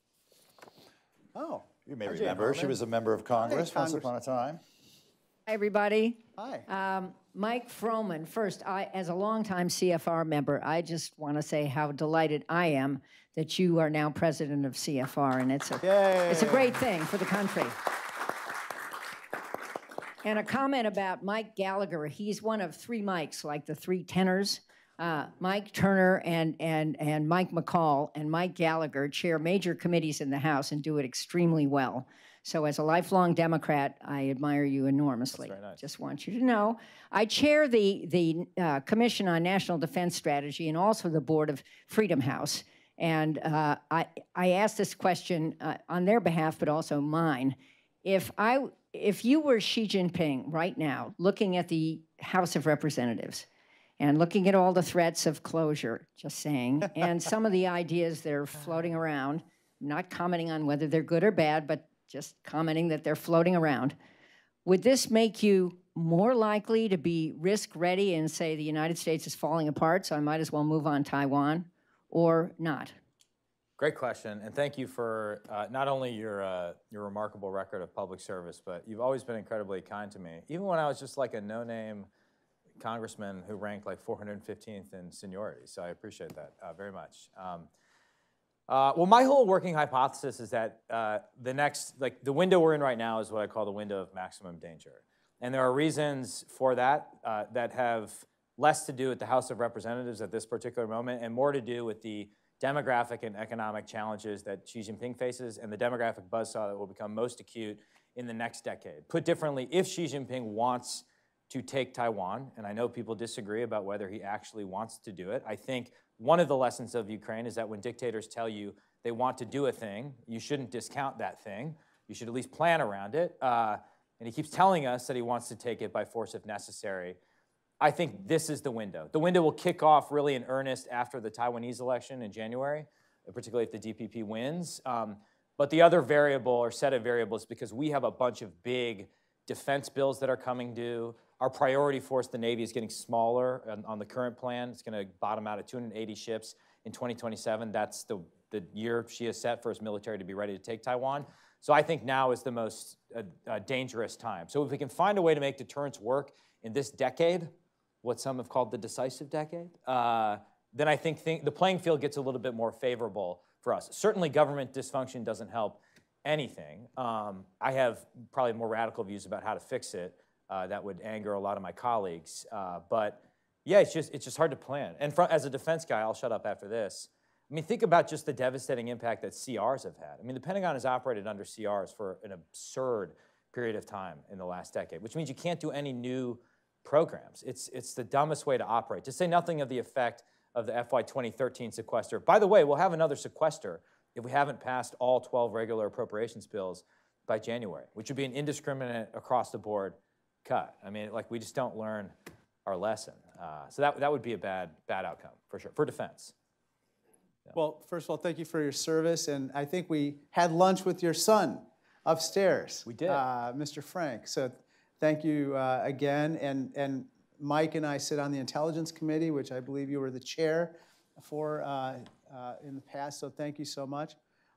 Oh. You may remember, she was a member of Congress once upon a time. Hi, everybody. Hi. Mike Froman. First, as a longtime CFR member, I just want to say how delighted I am that you are now president of CFR, and it's a great thing for the country. And a comment about Mike Gallagher. He's one of three Mikes, like the three tenors. Mike Turner and Mike McCall and Mike Gallagher chair major committees in the House and do it extremely well. So as a lifelong Democrat, I admire you enormously. That's very nice. Just want you to know. I chair the Commission on National Defense Strategy and also the board of Freedom House. And I asked this question on their behalf, but also mine. If you were Xi Jinping right now, looking at the House of Representatives, and looking at all the threats of closure, just saying, and some of the ideas that are floating around, not commenting on whether they're good or bad, but just commenting that they're floating around, would this make you more likely to be risk-ready and say the United States is falling apart, so I might as well move on Taiwan, or not? Great question, and thank you for not only your remarkable record of public service, but you've always been incredibly kind to me. Even when I was just like a no-name congressman who ranked like 415th in seniority, so I appreciate that very much. Well, my whole working hypothesis is that the window we're in right now is what I call the window of maximum danger. And there are reasons for that that have less to do with the House of Representatives at this particular moment and more to do with the demographic and economic challenges that Xi Jinping faces and the demographic buzzsaw that will become most acute in the next decade. Put differently, if Xi Jinping wants to take Taiwan, and I know people disagree about whether he actually wants to do it. I think one of the lessons of Ukraine is that when dictators tell you they want to do a thing, you shouldn't discount that thing. You should at least plan around it. And he keeps telling us that he wants to take it by force if necessary. I think this is the window. The window will kick off really in earnest after the Taiwanese election in January, particularly if the DPP wins. But the other variable or set of variables, because we have a bunch of big defense bills that are coming due. Our priority force, the Navy, is getting smaller on the current plan. It's going to bottom out at 280 ships in 2027. That's the year Xi has set for his military to be ready to take Taiwan. So I think now is the most dangerous time. So if we can find a way to make deterrence work in this decade, what some have called the decisive decade, then I think the playing field gets a little bit more favorable for us. Certainly government dysfunction doesn't help anything. I have probably more radical views about how to fix it. That would anger a lot of my colleagues. But yeah, it's just hard to plan. And as a defense guy, I'll shut up after this. I mean, think about just the devastating impact that CRs have had. I mean, the Pentagon has operated under CRs for an absurd period of time in the last decade, which means you can't do any new programs. It's the dumbest way to operate, to say nothing of the effect of the FY 2013 sequester. By the way, we'll have another sequester if we haven't passed all 12 regular appropriations bills by January, which would be an indiscriminate across-the-board cut. I mean, like, we just don't learn our lesson. So that would be a bad outcome, for sure, for defense. Yeah. Well, first of all, thank you for your service, and I think we had lunch with your son upstairs. We did. Mr. Frank, so thank you again, and Mike and I sit on the Intelligence Committee, which I believe you were the chair for in the past, so thank you so much.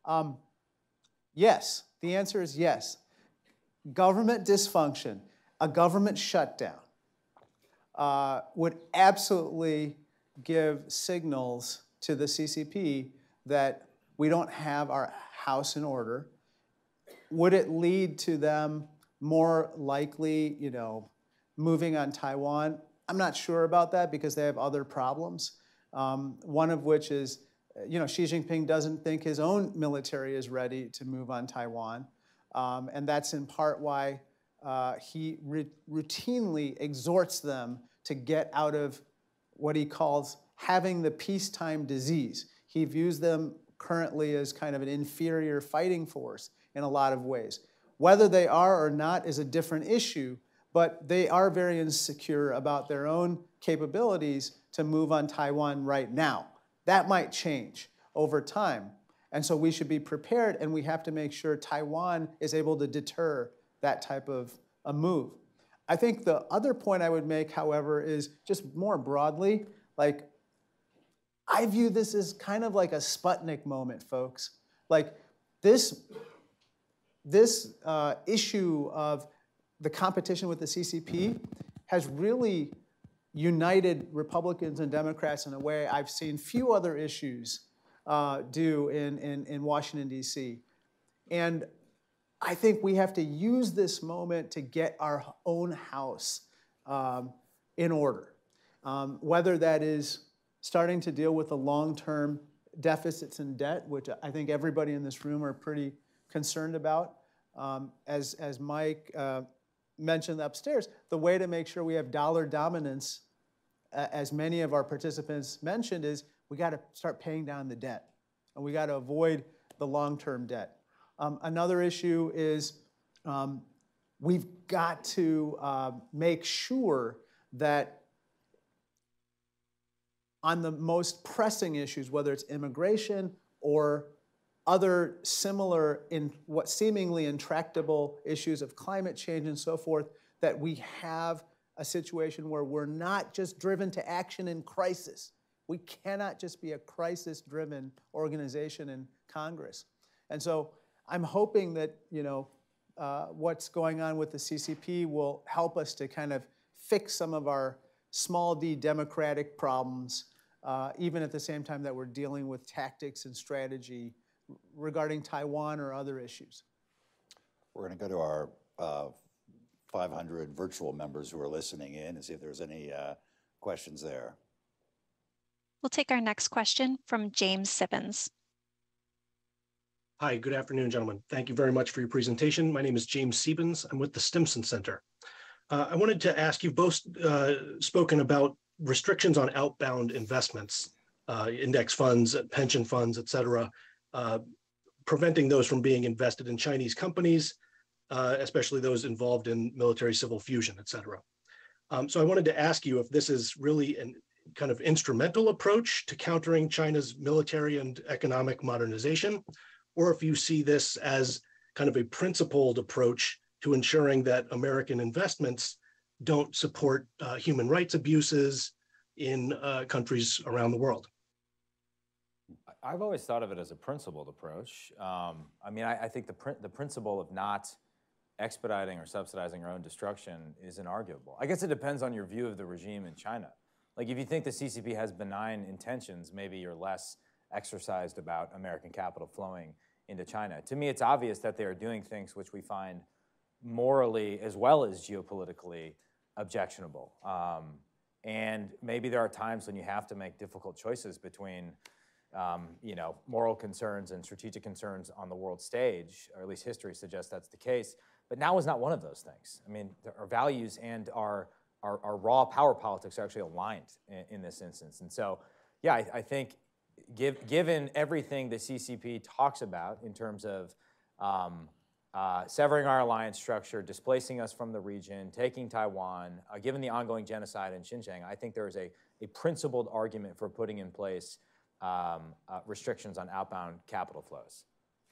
Yes, the answer is yes. Government dysfunction, a government shutdown would absolutely give signals to the CCP that we don't have our house in order. Would it lead to them more likely, moving on Taiwan? I'm not sure about that because they have other problems. One of which is, Xi Jinping doesn't think his own military is ready to move on Taiwan. And that's in part why he routinely exhorts them to get out of what he calls having the peacetime disease. He views them currently as kind of an inferior fighting force in a lot of ways. Whether they are or not is a different issue, but they are very insecure about their own capabilities to move on Taiwan right now. That might change over time. And so we should be prepared, and we have to make sure Taiwan is able to deter that type of a move. I think the other point I would make, however, is just more broadly, like, I view this as kind of like a Sputnik moment, folks. Like, this issue of the competition with the CCP has really united Republicans and Democrats in a way I've seen few other issues do in Washington, D.C. And I think we have to use this moment to get our own house in order. Whether that is starting to deal with the long-term deficits and debt, which I think everybody in this room are pretty concerned about. As Mike mentioned upstairs, the way to make sure we have dollar dominance, as many of our participants mentioned, is we got to start paying down the debt, and we got to avoid the long-term debt. Another issue is we've got to make sure that on the most pressing issues, whether it's immigration or other similar, in what seemingly intractable issues of climate change and so forth, that we have a situation where we're not just driven to action in crisis. We cannot just be a crisis-driven organization in Congress. And so I'm hoping that what's going on with the CCP will help us to kind of fix some of our small d democratic problems, even at the same time that we're dealing with tactics and strategy regarding Taiwan or other issues. We're going to go to our 500 virtual members who are listening in and see if there's any questions there. We'll take our next question from James Sippens. Hi, good afternoon, gentlemen. Thank you very much for your presentation. My name is James Siebens. I'm with the Stimson Center. I wanted to ask, you've both spoken about restrictions on outbound investments, index funds, pension funds, et cetera, preventing those from being invested in Chinese companies, especially those involved in military civil fusion, et cetera. So I wanted to ask you if this is really an kind of instrumental approach to countering China's military and economic modernization, or if you see this as kind of a principled approach to ensuring that American investments don't support human rights abuses in countries around the world. I've always thought of it as a principled approach. I mean, I think the principle of not expediting or subsidizing our own destruction is inarguable. I guess it depends on your view of the regime in China. Like, if you think the CCP has benign intentions, maybe you're less exercised about American capital flowing into China. To me, it's obvious that they are doing things which we find morally as well as geopolitically objectionable. And maybe there are times when you have to make difficult choices between moral concerns and strategic concerns on the world stage, or at least history suggests that's the case. But now is not one of those things. I mean, our values and our raw power politics are actually aligned in this instance. And so, yeah, I think given everything the CCP talks about in terms of severing our alliance structure, displacing us from the region, taking Taiwan, given the ongoing genocide in Xinjiang, I think there is a principled argument for putting in place restrictions on outbound capital flows.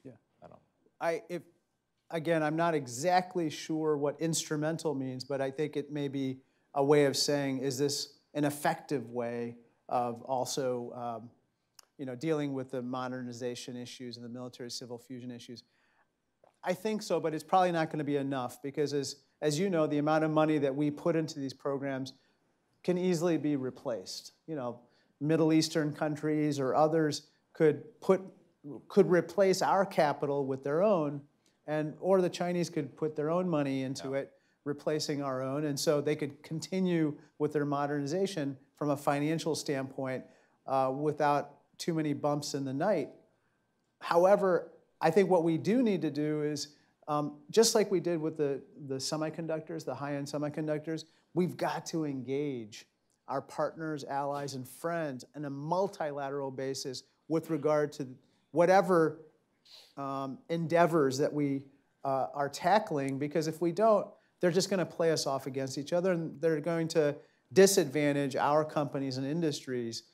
Yeah. Again, I'm not exactly sure what instrumental means, but I think it may be a way of saying, is this an effective way of also dealing with the modernization issues and the military civil fusion issues? I think so, but it's probably not going to be enough because as you know, the amount of money that we put into these programs can easily be replaced. Middle Eastern countries or others could put could replace our capital with their own, or the Chinese could put their own money into it, replacing our own, and so they could continue with their modernization from a financial standpoint without too many bumps in the night. However, I think what we do need to do is, just like we did with the semiconductors, the high-end semiconductors, we've got to engage our partners, allies, and friends on a multilateral basis with regard to whatever endeavors that we are tackling, because if we don't, they're just going to play us off against each other, and they're going to disadvantage our companies and industries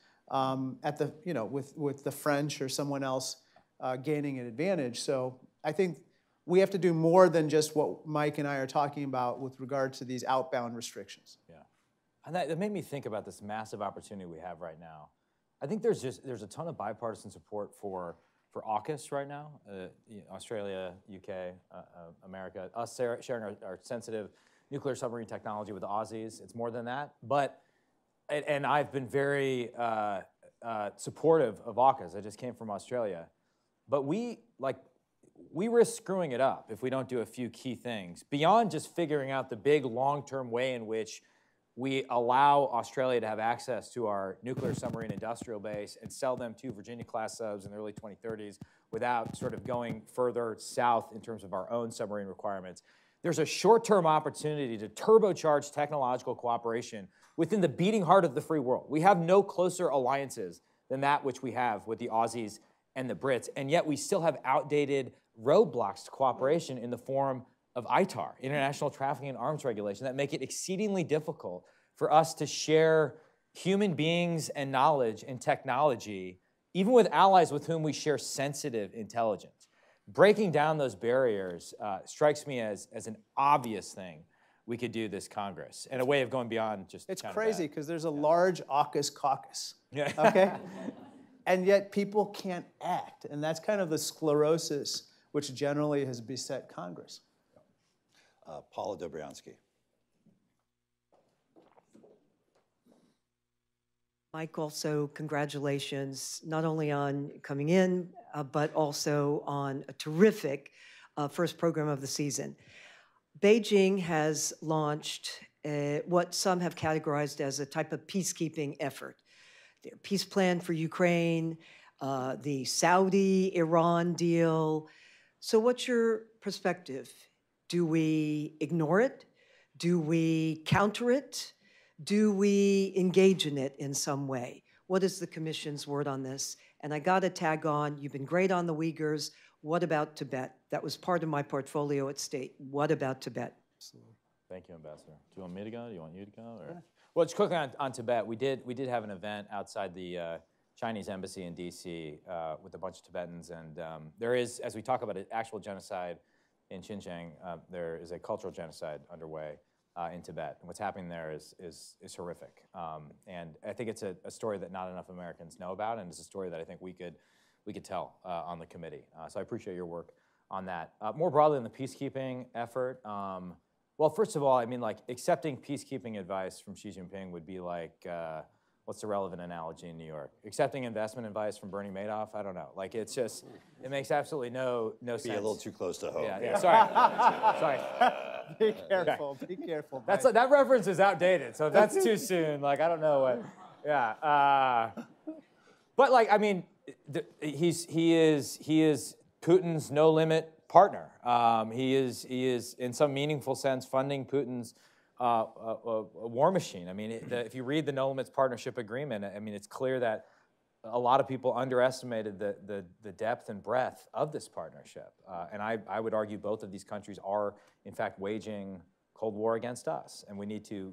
with the French or someone else gaining an advantage. So I think we have to do more than just what Mike and I are talking about with regard to these outbound restrictions. Yeah, and that made me think about this massive opportunity we have right now. I think there's a ton of bipartisan support for AUKUS right now, Australia, UK, America, us sharing our sensitive nuclear submarine technology with the Aussies. It's more than that, and I've been very supportive of AUKUS. I just came from Australia, but we risk screwing it up if we don't do a few key things beyond just figuring out the big long-term way in which we allow Australia to have access to our nuclear submarine industrial base and sell them to Virginia-class subs in the early 2030s without sort of going further south in terms of our own submarine requirements. There's a short-term opportunity to turbocharge technological cooperation within the beating heart of the free world. We have no closer alliances than that which we have with the Aussies and the Brits, and yet we still have outdated roadblocks to cooperation in the form of ITAR, International Trafficking in Arms Regulation, that make it exceedingly difficult for us to share human beings and knowledge and technology, even with allies with whom we share sensitive intelligence. Breaking down those barriers strikes me as an obvious thing we could do this Congress, and a way of going beyond just. It's crazy because there's a large AUKUS caucus, yeah. Okay? And yet people can't act, and that's kind of the sclerosis which generally has beset Congress. Paula Dobriansky. Mike, also congratulations, not only on coming in, but also on a terrific first program of the season. Beijing has launched what some have categorized as a type of peacekeeping effort. Their peace plan for Ukraine, the Saudi-Iran deal. So what's your perspective? Do we ignore it? Do we counter it? Do we engage in it in some way? What is the Commission's word on this? And I got to tag on, you've been great on the Uyghurs. What about Tibet? That was part of my portfolio at State. What about Tibet? Absolutely. Thank you, Ambassador. Do you want me to go? Do you want you to go? Or? Yeah. Well, just quickly on Tibet, we did have an event outside the Chinese embassy in D.C. With a bunch of Tibetans, and there is, as we talk about an actual genocide in Xinjiang, there is a cultural genocide underway in Tibet, and what's happening there is horrific. And I think it's a story that not enough Americans know about, and it's a story that I think we could tell on the committee. So I appreciate your work on that. More broadly in the peacekeeping effort, well, first of all, I mean, like, accepting peacekeeping advice from Xi Jinping would be like, what's the relevant analogy in New York? Accepting investment advice from Bernie Madoff? I don't know. Like, it's just, it makes absolutely no sense. Be a little too close to home. Yeah, sorry. Be careful, be careful. That reference is outdated, so if that's too soon, like, I don't know what, yeah. But, like, I mean, he is Putin's no-limit partner. He is, in some meaningful sense, funding Putin's a war machine. I mean, if you read the No Limits Partnership Agreement, I mean, it's clear that a lot of people underestimated the depth and breadth of this partnership. And I would argue both of these countries are, in fact, waging Cold War against us. And we need to,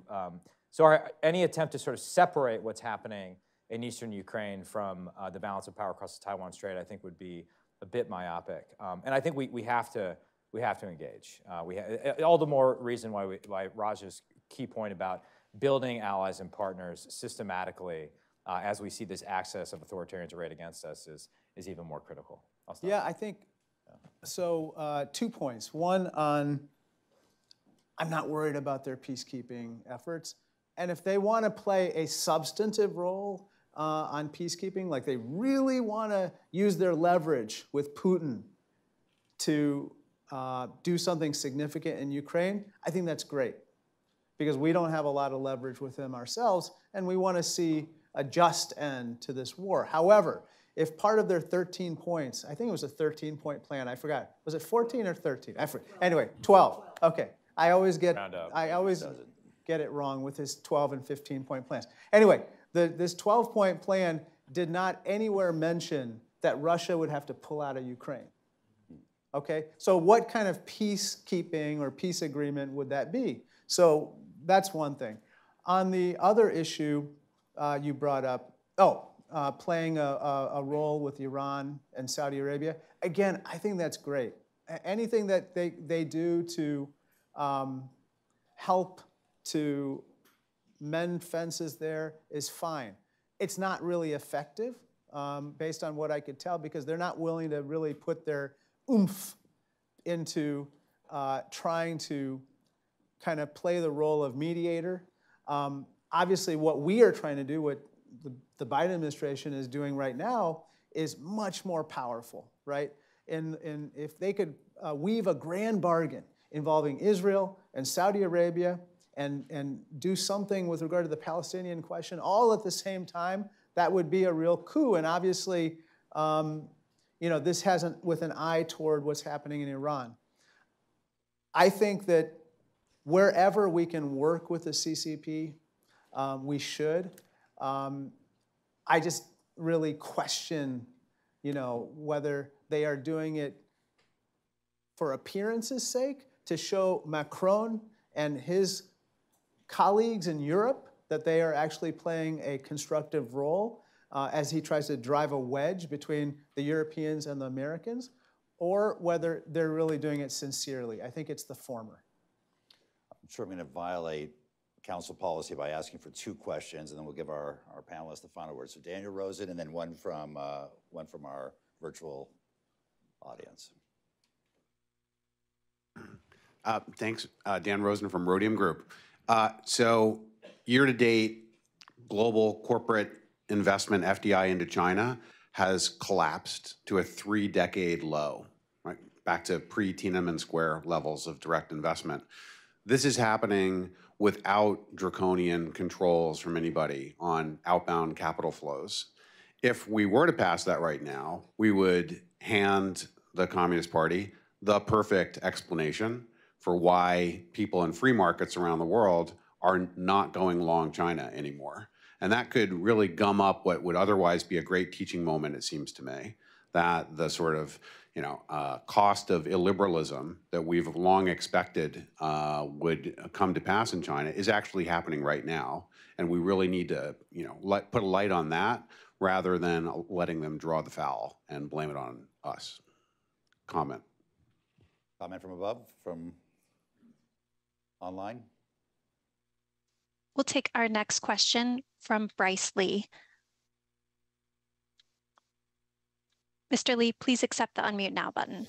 any attempt to sort of separate what's happening in eastern Ukraine from the balance of power across the Taiwan Strait, I think would be a bit myopic. And I think we have to engage. All the more reason why Raja's key point about building allies and partners systematically as we see this access of authoritarians arrayed against us is even more critical. Yeah, I think, so 2 points. One on, I'm not worried about their peacekeeping efforts. And if they want to play a substantive role on peacekeeping, like they really want to use their leverage with Putin to do something significant in Ukraine, I think that's great, because we don't have a lot of leverage with them ourselves, and we want to see a just end to this war. However, if part of their 13 points, I think it was a 13-point plan, I forgot. Was it 14 or 13? I forgot. Anyway, 12. Okay. I always get it wrong with his 12 and 15-point plans. Anyway, this 12-point plan did not anywhere mention that Russia would have to pull out of Ukraine. Okay? So what kind of peacekeeping or peace agreement would that be? So that's one thing. On the other issue you brought up, playing a role with Iran and Saudi Arabia, again, I think that's great. Anything that they do to help to mend fences there is fine. It's not really effective, based on what I could tell, because they're not willing to really put their oomph into trying to kind of play the role of mediator. Obviously, what we are trying to do, what the Biden administration is doing right now, is much more powerful, right? And if they could weave a grand bargain involving Israel and Saudi Arabia and do something with regard to the Palestinian question all at the same time, that would be a real coup. And obviously, this hasn't with an eye toward what's happening in Iran. I think that wherever we can work with the CCP, we should. I just really question, whether they are doing it for appearance's sake, to show Macron and his colleagues in Europe that they are actually playing a constructive role as he tries to drive a wedge between the Europeans and the Americans, or whether they're really doing it sincerely. I think it's the former. I'm sure I'm going to violate council policy by asking for 2 questions, and then we'll give our panelists the final word. So Daniel Rosen, and then one from our virtual audience. Thanks, Dan Rosen from Rhodium Group. So year to date, global corporate investment, FDI, into China has collapsed to a 3-decade low, right? Back to pre-Tiananmen Square levels of direct investment. This is happening without draconian controls from anybody on outbound capital flows. If we were to pass that right now, we would hand the Communist Party the perfect explanation for why people in free markets around the world are not going long China anymore. And that could really gum up what would otherwise be a great teaching moment, it seems to me, that the sort of cost of illiberalism that we've long expected would come to pass in China is actually happening right now. And we really need to put a light on that rather than letting them draw the foul and blame it on us. Comment. Comment from above, from online? We'll take our next question from Bryce Lee. Mr. Lee, please accept the unmute now button.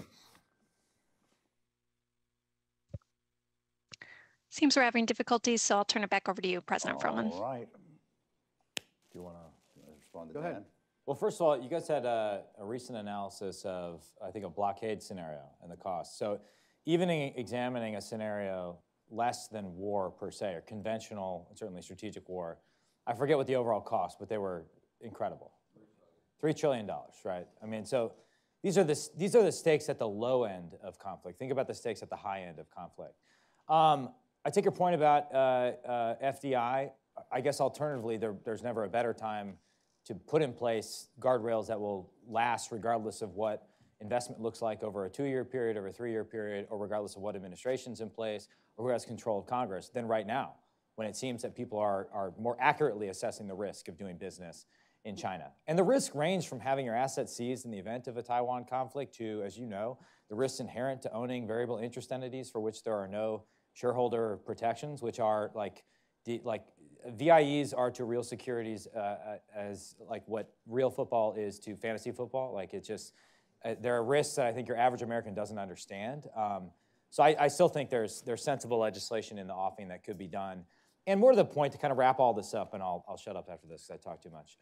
Seems we're having difficulties, so I'll turn it back over to you, President Froman. All right. Do you want to respond to Go Dan? ahead. Well, first of all, you guys had a recent analysis of, I think, a blockade scenario and the cost. So even examining a scenario less than war per se, or conventional, certainly strategic war, I forget what the overall cost, but they were incredible. $3 trillion, right? I mean, so these are the stakes at the low end of conflict. Think about the stakes at the high end of conflict. I take your point about FDI. I guess alternatively, there's never a better time to put in place guardrails that will last regardless of what investment looks like over a 2-year period, over a 3-year period, or regardless of what administration's in place or who has control of Congress than right now, when it seems that people are more accurately assessing the risk of doing business in China. And the risk range from having your assets seized in the event of a Taiwan conflict to, as you know, the risks inherent to owning variable interest entities for which there are no shareholder protections, which are like VIEs are to real securities as like what real football is to fantasy football. Like it's just, there are risks that I think your average American doesn't understand. So I still think there's sensible legislation in the offing that could be done. And more to the point, to kind of wrap all this up, and I'll shut up after this because I talk too much.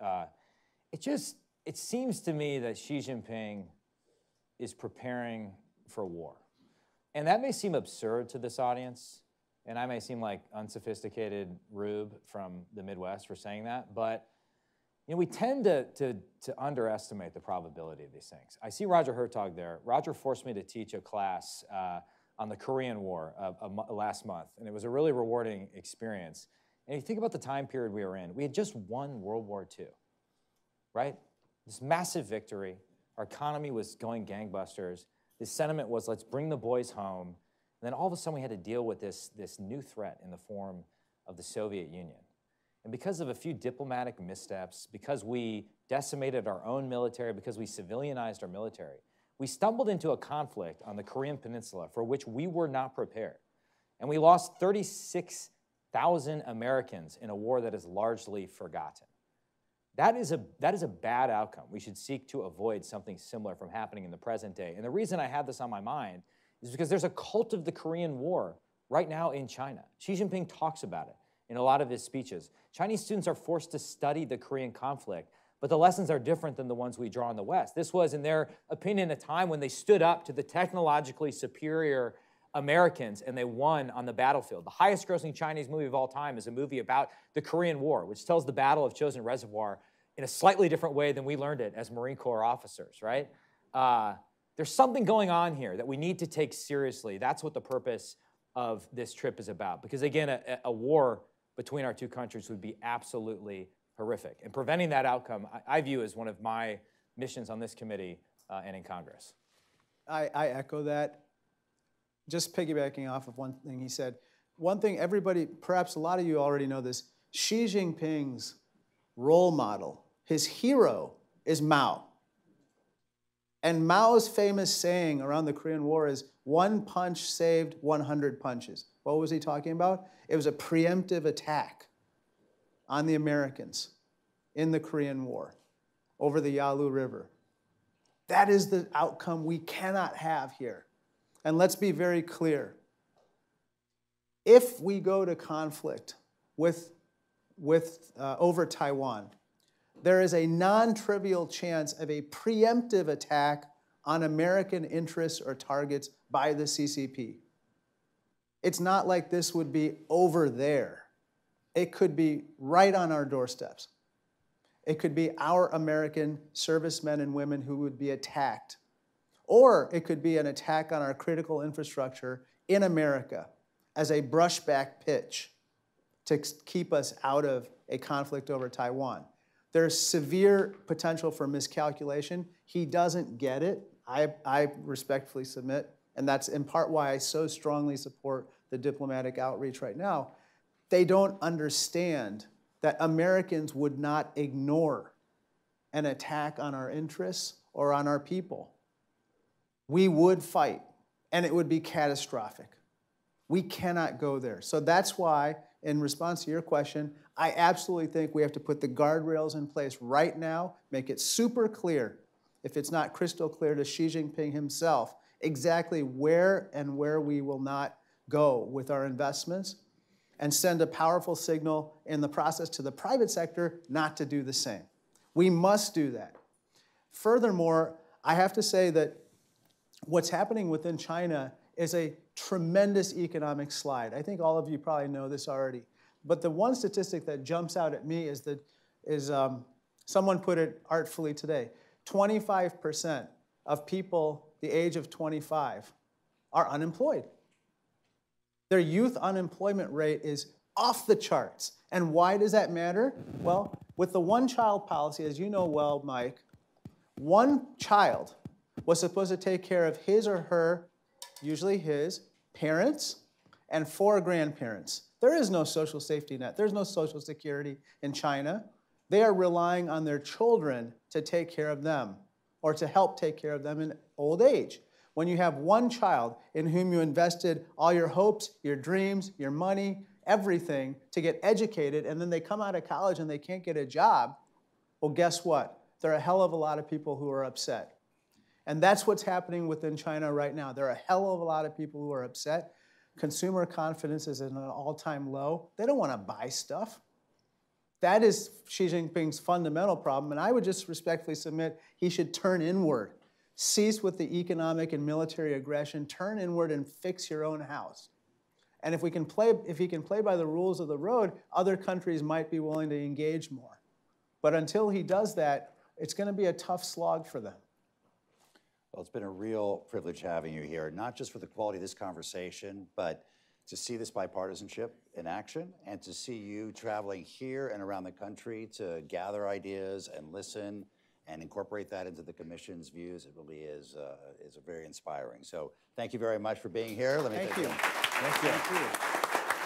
It seems to me that Xi Jinping is preparing for war. And that may seem absurd to this audience, and I may seem like unsophisticated rube from the Midwest for saying that, but we tend to underestimate the probability of these things. I see Roger Hertog there. Roger forced me to teach a class on the Korean War last month, and it was a really rewarding experience. And if you think about the time period we were in, we had just won World War II, right? This massive victory. Our economy was going gangbusters. The sentiment was, let's bring the boys home. And then all of a sudden we had to deal with this new threat in the form of the Soviet Union. And because of a few diplomatic missteps, because we decimated our own military, because we civilianized our military, we stumbled into a conflict on the Korean Peninsula for which we were not prepared. And we lost 36,000 Americans in a war that is largely forgotten. That is a bad outcome. We should seek to avoid something similar from happening in the present day. And the reason I have this on my mind is because there's a cult of the Korean War right now in China. Xi Jinping talks about it in a lot of his speeches. Chinese students are forced to study the Korean conflict, but the lessons are different than the ones we draw in the West. This was, in their opinion, a time when they stood up to the technologically superior Americans and they won on the battlefield. The highest grossing Chinese movie of all time is a movie about the Korean War, which tells the Battle of Chosin Reservoir in a slightly different way than we learned it as Marine Corps officers, right? There's something going on here that we need to take seriously. That's what the purpose of this trip is about. Because again, a war between our two countries would be absolutely horrific. And preventing that outcome, I view as one of my missions on this committee and in Congress. I echo that. Just piggybacking off of one thing he said. One thing everybody, perhaps a lot of you already know this, Xi Jinping's role model, his hero, is Mao. And Mao's famous saying around the Korean War is, one punch saved 100 punches. What was he talking about? It was a preemptive attack on the Americans in the Korean War over the Yalu River. That is the outcome we cannot have here. And let's be very clear. If we go to conflict over Taiwan, there is a non-trivial chance of a preemptive attack on American interests or targets by the CCP. It's not like this would be over there. It could be right on our doorsteps. It could be our American servicemen and women who would be attacked. Or it could be an attack on our critical infrastructure in America as a brushback pitch to keep us out of a conflict over Taiwan. There's severe potential for miscalculation. He doesn't get it. I respectfully submit, and that's in part why I so strongly support the diplomatic outreach right now. They don't understand that Americans would not ignore an attack on our interests or on our people. We would fight, and it would be catastrophic. We cannot go there. So that's why, in response to your question, I absolutely think we have to put the guardrails in place right now, make it super clear, if it's not crystal clear to Xi Jinping himself, exactly where we will not go with our investments, and send a powerful signal in the process to the private sector not to do the same. We must do that. Furthermore, I have to say that what's happening within China is a tremendous economic slide. I think all of you probably know this already. But the one statistic that jumps out at me is that someone put it artfully today, 25% of people the age of 25 are unemployed. Their youth unemployment rate is off the charts. And why does that matter? Well, with the one-child policy, as you know well, Mike, one child was supposed to take care of his or her, usually his, parents and 4 grandparents. There is no social safety net. There's no social security in China. They are relying on their children to take care of them or to help take care of them in old age. When you have one child in whom you invested all your hopes, your dreams, your money, everything to get educated, and then they come out of college and they can't get a job, well, guess what? There are a hell of a lot of people who are upset. And that's what's happening within China right now. There are a hell of a lot of people who are upset. Consumer confidence is at an all-time low. They don't want to buy stuff. That is Xi Jinping's fundamental problem, and I would just respectfully submit he should turn inward. Cease with the economic and military aggression, turn inward and fix your own house. And if he can play by the rules of the road, other countries might be willing to engage more. But until he does that, it's going to be a tough slog for them. Well, it's been a real privilege having you here, not just for the quality of this conversation, but to see this bipartisanship in action and to see you traveling here and around the country to gather ideas and listen and incorporate that into the commission's views. It really is very inspiring. So thank you very much for being here. Thank you. Thank you.